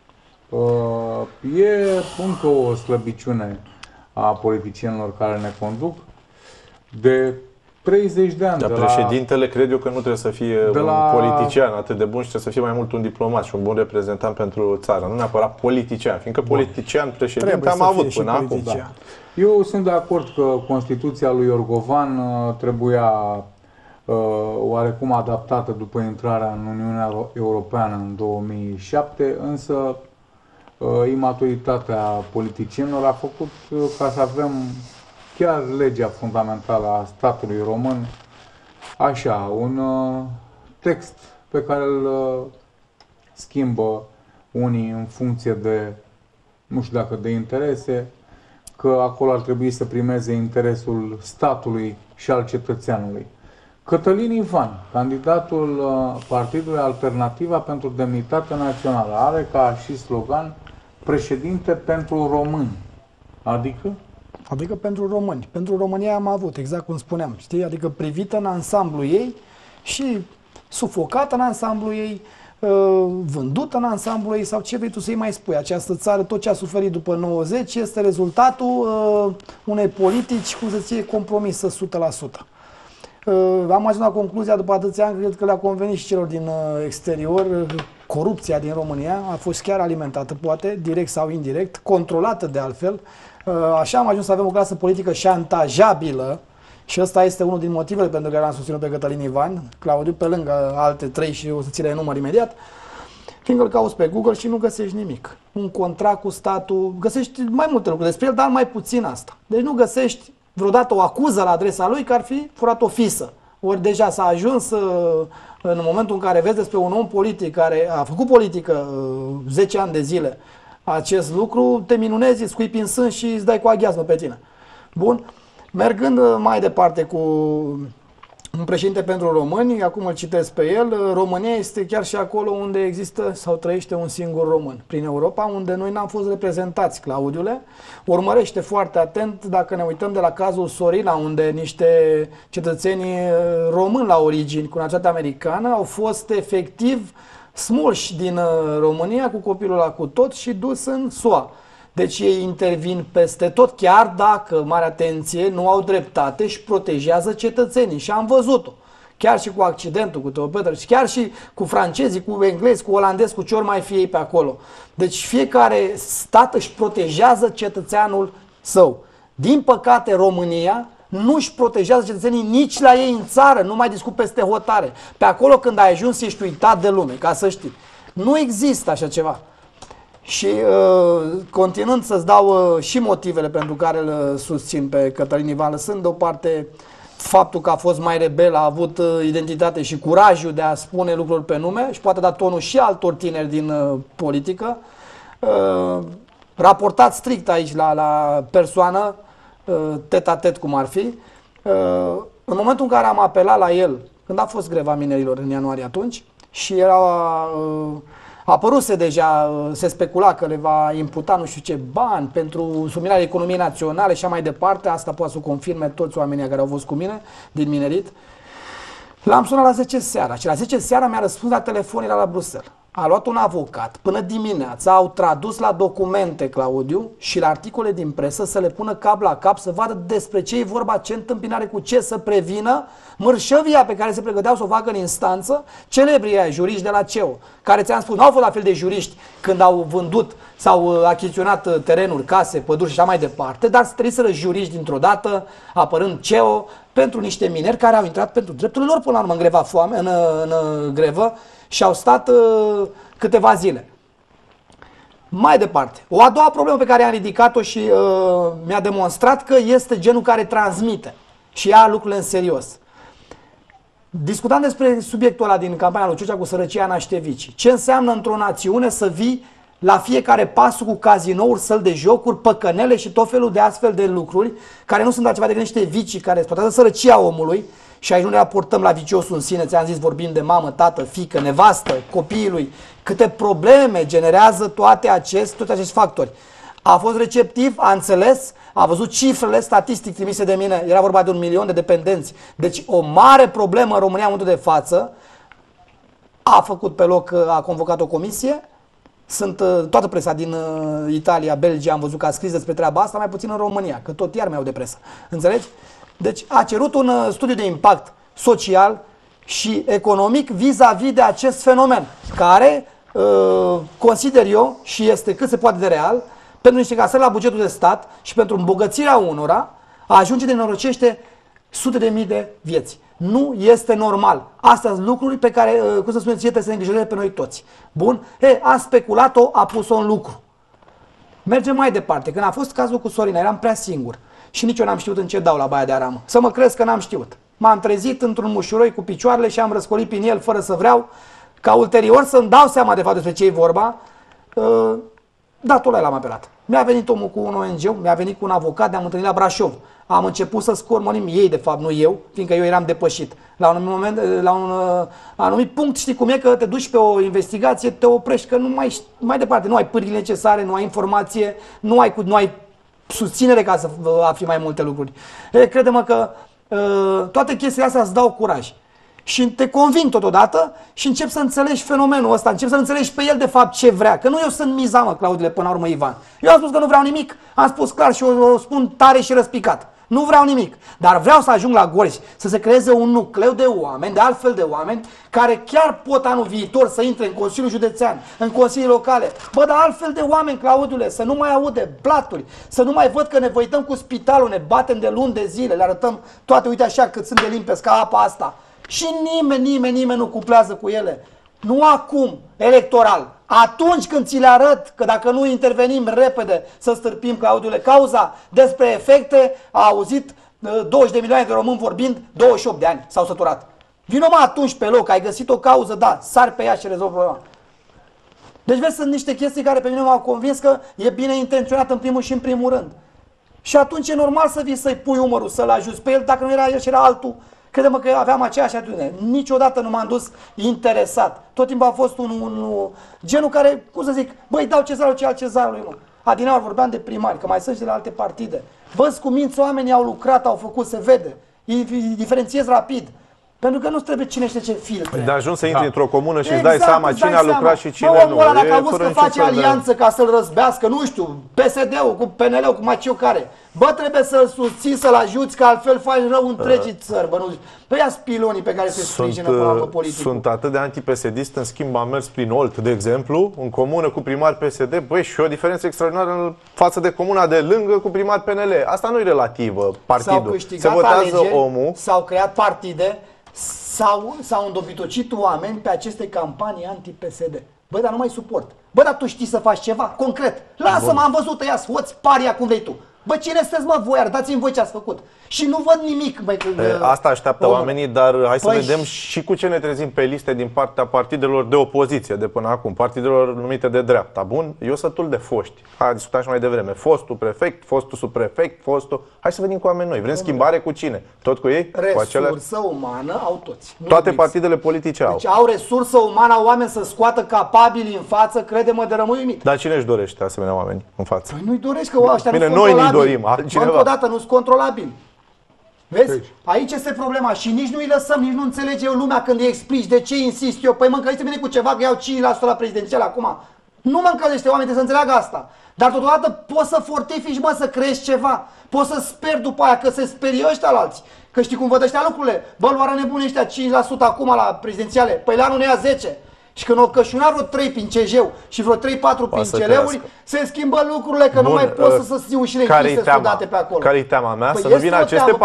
E încă o slăbiciune a politicienilor care ne conduc de 30 de ani. Dar președintele cred eu că nu trebuie să fie un politician atât de bun, și trebuie să fie mai mult un diplomat și un bun reprezentant pentru țară, nu neapărat politician, fiindcă politician, președinte am avut până acum. Da. Eu sunt de acord că Constituția lui Iorgovan trebuia oarecum adaptată după intrarea în Uniunea Europeană în 2007, însă imaturitatea politicienilor a făcut ca să avem chiar legea fundamentală a statului român, așa, un text pe care îl schimbă unii în funcție de, nu știu dacă de interese, că acolo ar trebui să primeze interesul statului și al cetățeanului. Cătălin Ivan, candidatul Partidului Alternativa pentru Demnitate Națională, are ca și slogan președinte pentru români. Adică? Adică pentru români. Pentru România am avut, exact cum spuneam, știi? Adică privită în ansamblu ei și sufocată în ansamblu ei, vândută în ansamblu ei, sau ce vrei tu să-i mai spui. Această țară, tot ce a suferit după 90, este rezultatul unei politici, cum să ție, compromisă 100%. Am ajuns la concluzia, după atâția ani, cred că le-a convenit și celor din exterior, corupția din România a fost chiar alimentată, poate, direct sau indirect, controlată de altfel. Așa am ajuns să avem o clasă politică șantajabilă și ăsta este unul din motivele pentru care am susținut pe Cătălin Ivan, Claudiu, pe lângă alte 3 și o să ți le enumăr imediat, fiindcă îl cauți pe Google și nu găsești nimic. Un contract cu statul, găsești mai multe lucruri despre el, dar mai puțin asta. Deci nu găsești vreodată o acuză la adresa lui că ar fi furat o fisă. Ori deja s-a ajuns în momentul în care vezi despre un om politic care a făcut politică 10 ani de zile acest lucru, te minunezi, îți scuipi în sân și îți dai cu aghiazmă pe tine. Bun? Mergând mai departe cu un președinte pentru români, acum îl citesc pe el, România este chiar și acolo unde există sau trăiește un singur român, prin Europa, unde noi n-am fost reprezentați, Claudiule. Urmărește foarte atent, dacă ne uităm de la cazul Sorina, unde niște cetățeni români la origini, cu naționalitate americană, au fost efectiv smulși din România cu copilul ăla cu tot și dus în SUA. Deci ei intervin peste tot, chiar dacă, mare atenție, nu au dreptate și protejează cetățenii. Și am văzut-o. Chiar și cu accidentul, cu Teopetră, și chiar și cu francezii, cu englezi, cu olandezi, cu ce ori mai fie ei pe acolo. Deci fiecare stat își protejează cetățeanul său. Din păcate, România nu își protejează cetățenii nici la ei în țară, nu mai discut peste hotare. Pe acolo când ai ajuns ești uitat de lume, ca să știi. Nu există așa ceva. Și continuând să-ți dau și motivele pentru care îl susțin pe Cătălin Ivan, lăsând deoparte faptul că a fost mai rebel, a avut identitate și curajul de a spune lucruri pe nume și poate da tonul și altor tineri din politică, raportat strict aici la persoană, tet-a-tet cum ar fi, în momentul în care am apelat la el, când a fost greva minerilor în ianuarie atunci, și era... apăruse deja, se specula că le va imputa nu știu ce bani pentru subminarea economiei naționale și așa mai departe, asta poate să confirme toți oamenii care au fost cu mine din minerit. L-am sunat la 10 seara și la 10 seara mi-a răspuns la telefon, era la Bruxelles. A luat un avocat până dimineața, au tradus la documente, Claudiu, și la articole din presă să le pună cap la cap, să vadă despre ce e vorba, ce întâmpinare, cu ce să prevină mărșăvia pe care se pregăteau să o facă în instanță celebrii aia, juriști de la CEO, care ți-am spus, nu au fost la fel de juriști când au vândut sau achiziționat terenuri, case, păduri și așa mai departe, dar trebuiseră juriști dintr-o dată, apărând CEO, pentru niște mineri care au intrat pentru drepturile lor până la urmă în greva foame, în grevă, și au stat câteva zile. Mai departe, o a doua problemă pe care am ridicat-o și mi-a demonstrat că este genul care transmite și ia lucrurile în serios. Discutam despre subiectul ăla din campania lui Ciucea cu sărăcia naștevicii. Ce înseamnă într-o națiune să vii la fiecare pasul cu cazinouri, săli de jocuri, păcănele și tot felul de astfel de lucruri care nu sunt altceva decât niște vicii care exploatează sărăcia omului. Și aici nu ne raportăm la viciosul în sine, ți-am zis, vorbim de mamă, tată, fiică, nevastă, copiii lui. Câte probleme generează toți acești factori. A fost receptiv, a înțeles, a văzut cifrele statistic trimise de mine, era vorba de 1 milion de dependenți. Deci o mare problemă în România în momentul de față. A făcut pe loc, a convocat o comisie. Sunt toată presa din Italia, Belgia, am văzut că a scris despre treaba asta, mai puțin în România, că tot iar mi-au de presă. Înțelegi? Deci a cerut un studiu de impact social și economic vis-a-vis de acest fenomen, care consider eu și este cât se poate de real, pentru niște casări la bugetul de stat și pentru îmbogățirea unora, ajunge de norocește sute de mii de vieți. Nu este normal. Astea sunt lucruri pe care, cum să spuneți, trebuie să ne îngrijoreze pe noi toți. Bun? A speculat-o, a pus-o în lucru. Mergem mai departe. Când a fost cazul cu Sorina, eram prea singur. Și nici eu n-am știut în ce dau la Baia de Aramă. Să mă crezi că n-am știut. M-am trezit într-un mușuroi cu picioarele și am răscolit prin el fără să vreau, ca ulterior să-mi dau seama de fapt despre ce e vorba. datul ăla l-am apelat. Mi-a venit omul cu un ONG, mi-a venit cu un avocat, ne-am întâlnit la Brașov. Am început să scormonim ei, de fapt, nu eu, fiindcă eu eram depășit. La un moment, la un anumit punct, știi cum e, că te duci pe o investigație, te oprești, că nu mai departe, nu ai pârghile necesare, nu ai informație, nu ai susținere ca să afli mai multe lucruri. Crede-mă că toate chestiile astea îți dau curaj. Și te conving totodată și încep să înțelegi fenomenul ăsta, încep să înțelegi pe el de fapt ce vrea. Că nu eu sunt miza, mă, Claudile, până la urmă, Ivan. Eu am spus că nu vreau nimic, am spus clar și o spun tare și răspicat. Nu vreau nimic, dar vreau să ajung la Gorj, să se creeze un nucleu de oameni, de altfel de oameni, care chiar pot anul viitor să intre în Consiliul Județean, în Consilii Locale. Bă, dar altfel de oameni, Claudule, să nu mai aude blaturi, să nu mai văd că ne văităm cu spitalul, ne batem de luni de zile, le arătăm toate, uite așa cât sunt de limpezi ca apa asta. Și nimeni nu cuplează cu ele. Nu acum, electoral. Atunci când ți le arăt că dacă nu intervenim repede să stârpim, Claudiule, cauza despre efecte, a auzit 20 de milioane de români vorbind, 28 de ani s-au săturat. Vino mă atunci pe loc, ai găsit o cauză, da, sari pe ea și rezolvi problema. Deci vezi, sunt niște chestii care pe mine m-au convins că e bine intenționat în primul și în primul rând. Și atunci e normal să vii să-i pui umărul, să-l ajuți pe el, dacă nu era el și era altul. Crede-mă că aveam aceeași atitudine. Niciodată nu m-am dus interesat. Tot timpul a fost un genul care, cum să zic, băi, dau cezarul ce al cezarului, mă. Adineauri vorbeam de primari, că mai sunt și de la alte partide. Văd cu minți, oamenii au lucrat, au făcut, se vede. Îi diferențiez rapid. Pentru că nu trebuie cine știe ce filtre. De ajuns să intri într-o comună și îți dai seama cine a lucrat și cine nu. Omul ăla, dacă auzi că face alianță ca să-l răzbească, nu știu, PSD-ul cu PNL-ul, cu mai știu care. Bă, trebuie să-l susții, să-l ajuți, că altfel faci rău întregii țări. Bă, nu zici. Păi ia spilonii pe care se sprijină până la politicul. Sunt atât de anti-PSD-ist, în schimb am mers prin Olt, de exemplu, în comună cu primar PSD, băi, și o diferență extraordinară față de comuna de lângă cu primar PNL. Asta nu e relativă, partidul. Se votează omul. S-au creat partide. S-au îndobitocit oameni pe aceste campanii anti-PSD. Bă, dar nu mai suport. Bă, dar tu știi să faci ceva concret. Lasă-mă, am văzut, ia scoți paria cum vrei tu. Bă, cine sunteți, mă, voi? Arătați-mi voi ce ați făcut. Și nu văd nimic. Bă, asta așteaptă oamenii, dar hai să vedem și cu ce ne trezim pe liste din partea partidelor de opoziție de până acum, partidelor numite de dreapta. Bun, eu sătul de foști. Hai, discutam și mai devreme. Fostul prefect, fostul subprefect, fostul... Hai să venim cu oameni noi. Vrem schimbare cu cine? Tot cu ei? Resursă umană au toți. Toate partidele politice au. Deci au resursă umană, au oameni să scoată capabili în față, crede-mă, de rămâi uimit. Dar cine își dorește asemenea oameni în față? Păi nu-i dorești, că ăștia bine, nu sunt noi ne dorim, altcineva. Încă o dată, nu sunt controlabili. Vezi? Aici este problema și nici nu îi lăsăm, nici nu înțelege lumea când îi explici de ce insist eu. Păi mă încălzește bine cu ceva că iau 5% la prezidențial acum. Nu mă încălzește, oameni, trebuie să înțeleagă asta. Dar totodată poți să fortifici, mă, să creezi ceva. Poți să speri după aia că se sperie ăștia la alții. Că știi cum văd ăștia lucrurile. Bă, luară nebuni ăștia 5% acum la prezidențiale. Păi la anul ne ia 10. Și când o cășuna vreo 3 prin CJ-ul și vreo 3-4 prin CL-uri, se schimbă lucrurile, că nu mai poți să ții ușile închise scudate pe acolo. Care-i teama mea? Să nu vină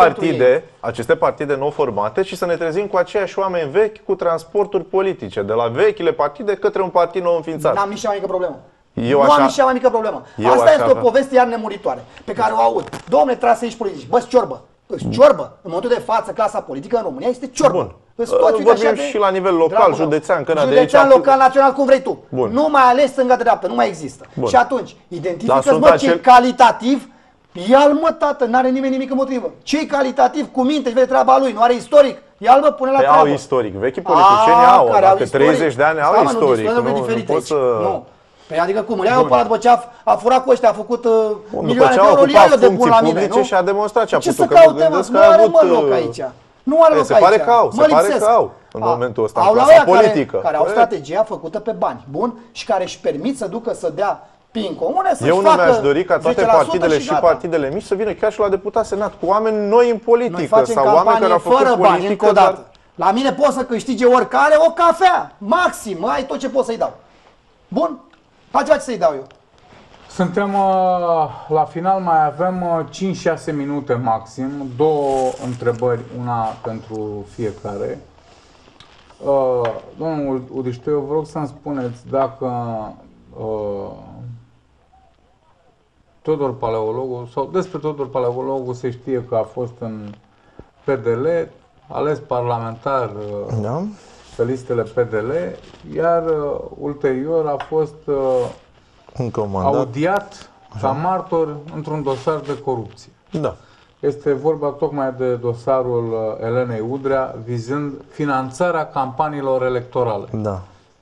aceste partide nou formate și să ne trezim cu aceiași oameni vechi cu transporturi politice, de la vechile partide către un partid nou înființat. N-am nici cea mai mică problemă. Nu am nici cea mai mică problemă. Asta este o poveste iar nemuritoare, pe care o aud. Dom'le, trase aici politici. Bă, ciorbă. Ciorbă. În momentul de față, clasa politică în România este ciorbă. Bun. Vorbim și la nivel local, județean, că județean, local, național, cum vrei tu. Bun. Nu mai ales stânga-dreaptă, nu mai există. Bun. Și atunci, identifică-ți, mă, ce calitativ, ia-l, mă, tată, n-are nimeni nimic împotrivă. Ce-i calitativ, cu minte, și vede treaba lui, nu are istoric, ia-l, mă, pune la treabă. Au istoric, vechii politicieni au, dacă 30 de ani au istoric. Nu poți să... Păi adică cum, îl iau pe ăla după ce a furat cu ăștia, a făcut milioane de euro, îl iau eu de bun la mine, nu? Și a demonstrat ce a putut. Ce să caute, mă, nu are, mă, loc aici. Nu are loc aici. Se pare că au în momentul ăsta în clasa politică. Care au strategia făcută pe bani, bun, și care își permit să ducă să dea prin comune să-și eu nu mi-aș dori ca toate partidele și partidele mici să vină chiar și la deputat senat cu oameni noi în politică sau oameni care au făcut politică. La mine poți să câștige oricare o cafea, maxim, ai tot ce poți să-i dau. Bun? Altceva ce să-i dau eu. Suntem la final, mai avem 5-6 minute maxim, 2 întrebări, una pentru fiecare. Domnul Udiștiu, eu vă rog să-mi spuneți dacă Tudor Paleologu, sau despre Tudor Paleologu se știe că a fost în PDL, ales parlamentar pe listele PDL, iar ulterior a fost Încă un mandat. audiat ca martor într-un dosar de corupție. Da. Este vorba tocmai de dosarul Elenei Udrea vizând finanțarea campaniilor electorale. Da.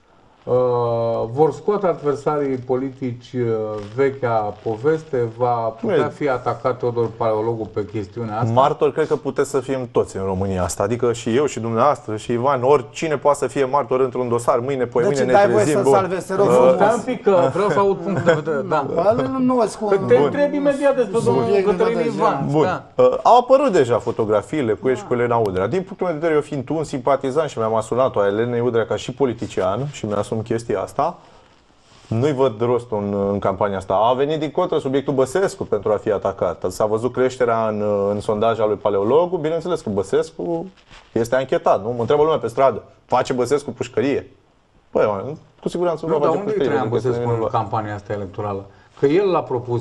Vor scoate adversarii politici vechea poveste, va putea fi atacat Teodor Paleologu pe chestiunea asta? Martor cred că puteți să fim toți în România asta, adică și eu și dumneavoastră și Ivan, oricine poate să fie martor într-un dosar, mâine, poimâine ne trezim. Deci dai voie să salvezi, te rog. Stai un pic că vreau să aud punctul de vedere. Da. Că te întreb imediat despre domnul Cătălin Ivan. Bun. Au apărut deja fotografiile cu el și cu Elena Udrea. Din punctul meu de vedere, eu fiind un simpatizant și mi-am asumat-o a Elenei Udrea ca și politician și mi-asum chestia asta, nu-i văd rostul în campania asta. A venit din contră subiectul Băsescu pentru a fi atacat. S-a văzut creșterea în sondaj al lui Paleologu. Bineînțeles că Băsescu este anchetat. Nu? Mă întreabă lumea pe stradă. Face Băsescu pușcărie? Păi, cu siguranță nu va face pușcărie. Dar unde Băsescu în campania asta electorală? Că el l-a propus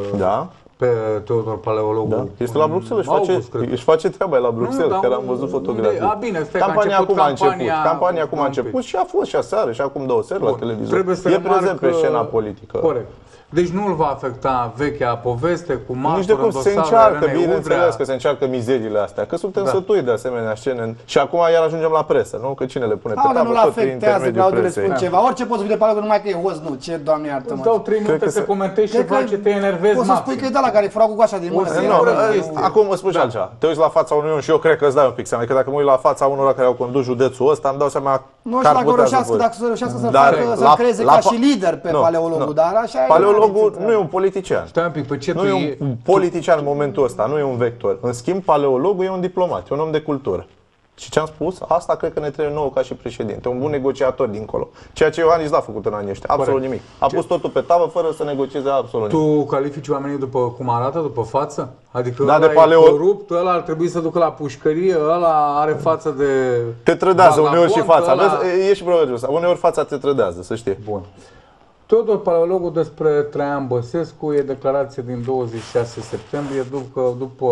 pe Teodor Paleologu. Da. Este la Bruxelles, își face treaba la Bruxelles, chiar am văzut fotografii. Campania acum a început. Campania acum a început și a fost și aseară și acum 2 seri la televizor. E prezent pe scena politică. Corect. Deci nu îl va afecta vechea poveste cu martor. Nici de cum se încearcă, bineînțeles că se încearcă mizeriile astea, că suntem sătui de asemenea scene. Și acum iar ajungem la presă, nu? Că cine le pune pe tavă, nu-l afectează, Claudiu, le spun ceva. Orice poți să fii de Paleologu, numai că e host, nu. Ce, Doamne iartă-mă. Îți dau 3 minute să comentezi ceva ce te enervezi maxim. Poți să spui că e de la care fura cu coașa din mână. Acum îți spun și altceva. Te uiți la fața unui om și eu cred că îți dai un pic seama. Că dacă mă uit la fața unora care au condus județul ăsta, îmi dau seama că ar putea să dacă să reușească să creeze ca și lider pe Paleologu, dar așa e. Paleologu nu e un politician. Stai un pic, pe ce nu e un politician în momentul ăsta, nu e un vector. În schimb, Paleologu e un diplomat, e un om de cultură. Și ce am spus, asta cred că ne trebuie nouă ca și președinte, un bun negociator dincolo. Ceea ce Iohannis n-a făcut în anii ăștia, absolut nimic. A pus totul pe tavă fără să negocieze absolut nimic. Tu califici oamenii după cum arată, după față? Adică da, ăla e corupt, ăla ar trebui să ducă la pușcărie, ăla are față de... Te trădează uneori și fața. Ăla... E și proverbiul ăsta. Uneori fața te trădează, să știi. Bun. Teodor Paleologu despre Traian Băsescu e declarație din 26 septembrie după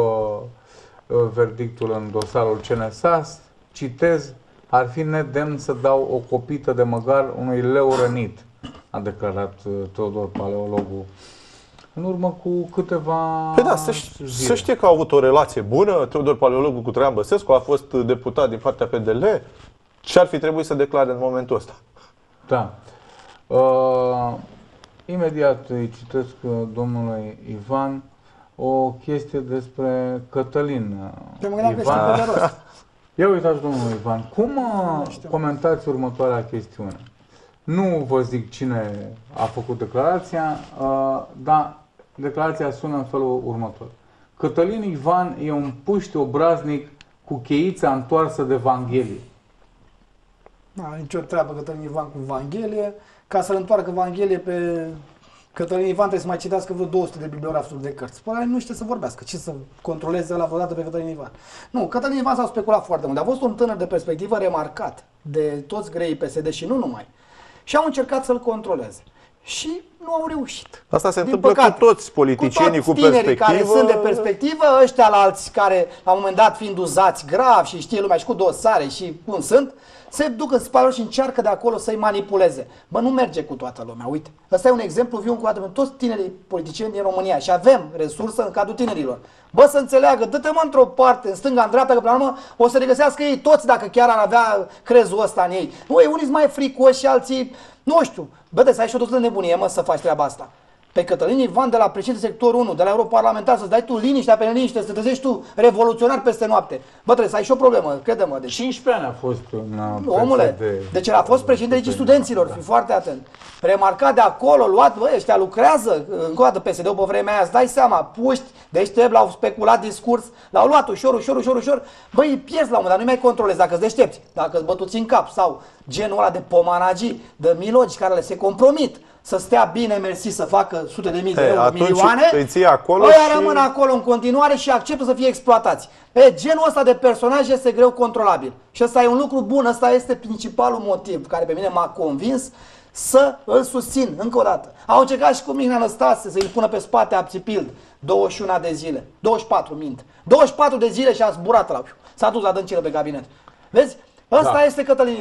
verdictul în dosarul CNSAS. Citez, ar fi nedemn să dau o copită de măgar unui leu rănit, a declarat Teodor Paleologu în urmă cu câteva să știe că a avut o relație bună Teodor Paleologu cu Traian Băsescu, a fost deputat din partea PDL. Ce ar fi trebuit să declare în momentul ăsta? Da. Imediat îi citesc domnului Ivan o chestie despre Cătălin Ivan. Ia uitați, domnul Ivan, cum comentați următoarea chestiune? Nu vă zic cine a făcut declarația, dar declarația sună în felul următor. Cătălin Ivan e un puști obraznic cu cheița întoarsă de Vanghelie. Nu are nicio treabă Cătălin Ivan cu Vanghelie. Ca să-l întoarcă Vanghelie pe Cătălin Ivan trebuie să mai citească vreo 200 de bibliografuri de cărți. Păi nu știe să vorbească. Ce să controleze ăla vreodată pe Cătălin Ivan? Nu, Cătălin Ivan s-a speculat foarte mult. A fost un tânăr de perspectivă remarcat de toți greii PSD și nu numai. Și au încercat să-l controleze. Și nu au reușit. Asta se întâmplă cu toți politicienii cu perspectivă. Care sunt de perspectivă, ăștia la alți care la un moment dat fiind uzați grav și știe lumea și cu dosare și cum sunt, se duc în spate și încearcă de acolo să-i manipuleze. Bă, nu merge cu toată lumea, uite. Ăsta e un exemplu viu cu toți tinerii politicieni din România și avem resursă în cadrul tinerilor. Bă, să înțeleagă, dă-te mă într-o parte, în stânga, în dreapta, că până la urmă o să regăsească ei toți dacă chiar ar avea crezul ăsta în ei. Nu, unii sunt mai fricoși și alții, nu știu. Bă, de să ai și o doză de nebunie, mă, să faci treaba asta. Pe Cătălin Ivan de la președinte sector 1, de la europarlamentar, să-ți dai tu liniștea pe neliniște, să te trezești tu revoluționar peste noapte. Bă, trebuie să ai și o problemă, crede-mă. Deci 15 ani a fost omule, deci el a fost președinte studenților, fi foarte atent. Remarcat de acolo, luat, bă, ăștia lucrează, încă o dată PSD-ul pe vremea aia, îți dai seama, puști, deștept, l-au speculat discurs, l-au luat ușor, băi, îi pierzi la un moment dat, nu mai controlezi dacă îți deștepți, dacă îți bătuți în cap sau genul ăla de pomanagii, de milogi care le se compromit. Să stea bine, mersi, să facă sute de mii de euro, milioane, ăia rămân acolo în continuare și acceptă să fie exploatați. Genul ăsta de personaj este greu controlabil. Și ăsta e un lucru bun, ăsta este principalul motiv care pe mine m-a convins să îl susțin încă o dată. Au încercat și cu Mihnea Năstase să-i pună pe spate Abțipild 21 de zile, 24 mint, 24 de zile și a zburat la s-a dus la dăncilă pe cabinet. Vezi? Ăsta este Cătălin Ivan.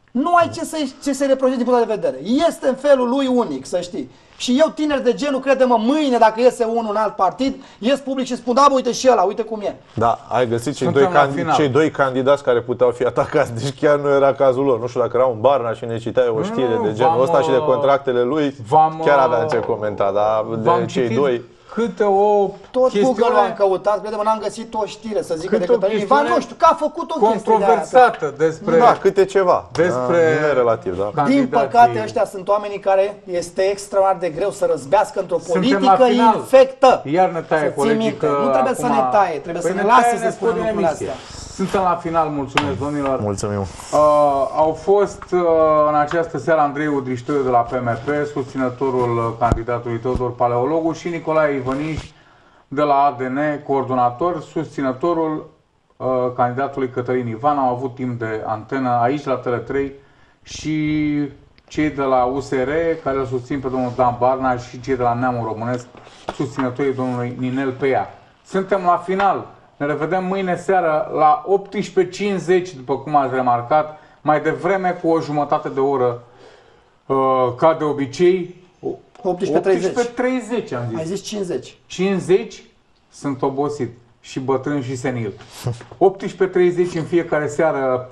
Nu ai ce să-i reproșezi din punct de vedere. Este în felul lui unic, să știi. Și eu, tineri de genul, crede-mă, mâine, dacă iese unul în alt partid, ies public și spun, da, bă, uite și ăla, uite cum e. Da, ai găsit cei doi candidați care puteau fi atacați, deci chiar nu era cazul lor. Nu știu dacă era un Barna și ne citeai o știre de genul ăsta și de contractele lui, chiar aveam ce comenta, dar de cei doi... Câte o tot Google am căutat, crede-mă, n-am găsit o știre să zică de Cătălin Ivan, nu știu, că a făcut o chestie controversată despre... Da, câte ceva. Despre... Da, relativ, da. Din păcate, ăștia sunt oamenii care este extraordinar de greu să răzbească într-o politică infectă. Iar ne taie colegii că nu trebuie să ne taie, trebuie să ne lase să spunem lucrurile astea. Suntem la final, mulțumesc, domnilor. Mulțumim. Au fost în această seară Andrei Udriștoiu de la PMP, susținătorul candidatului Teodor Paleologu, și Nicolae Ivăniș de la ADN, coordonator, susținătorul candidatului Cătălin Ivan. Au avut timp de antenă aici la Tele3 și cei de la USR, care îl susțin pe domnul Dan Barna, și cei de la Neamul Românesc, susținătorii domnului Ninel Peia. Suntem la final. Ne revedem mâine seară la 18:50, după cum ați remarcat, mai devreme cu o jumătate de oră, ca de obicei. 18:30 am zis. Ai zis 50. 50? Sunt obosit și bătrân și senil. 18:30 în fiecare seară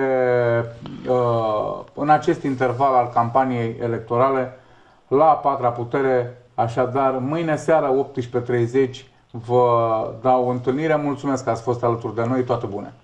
în acest interval al campaniei electorale la A Patra Putere. Așadar, mâine seară 18:30 vă dau întâlnire. Mulțumesc că ați fost alături de noi. Toate bune!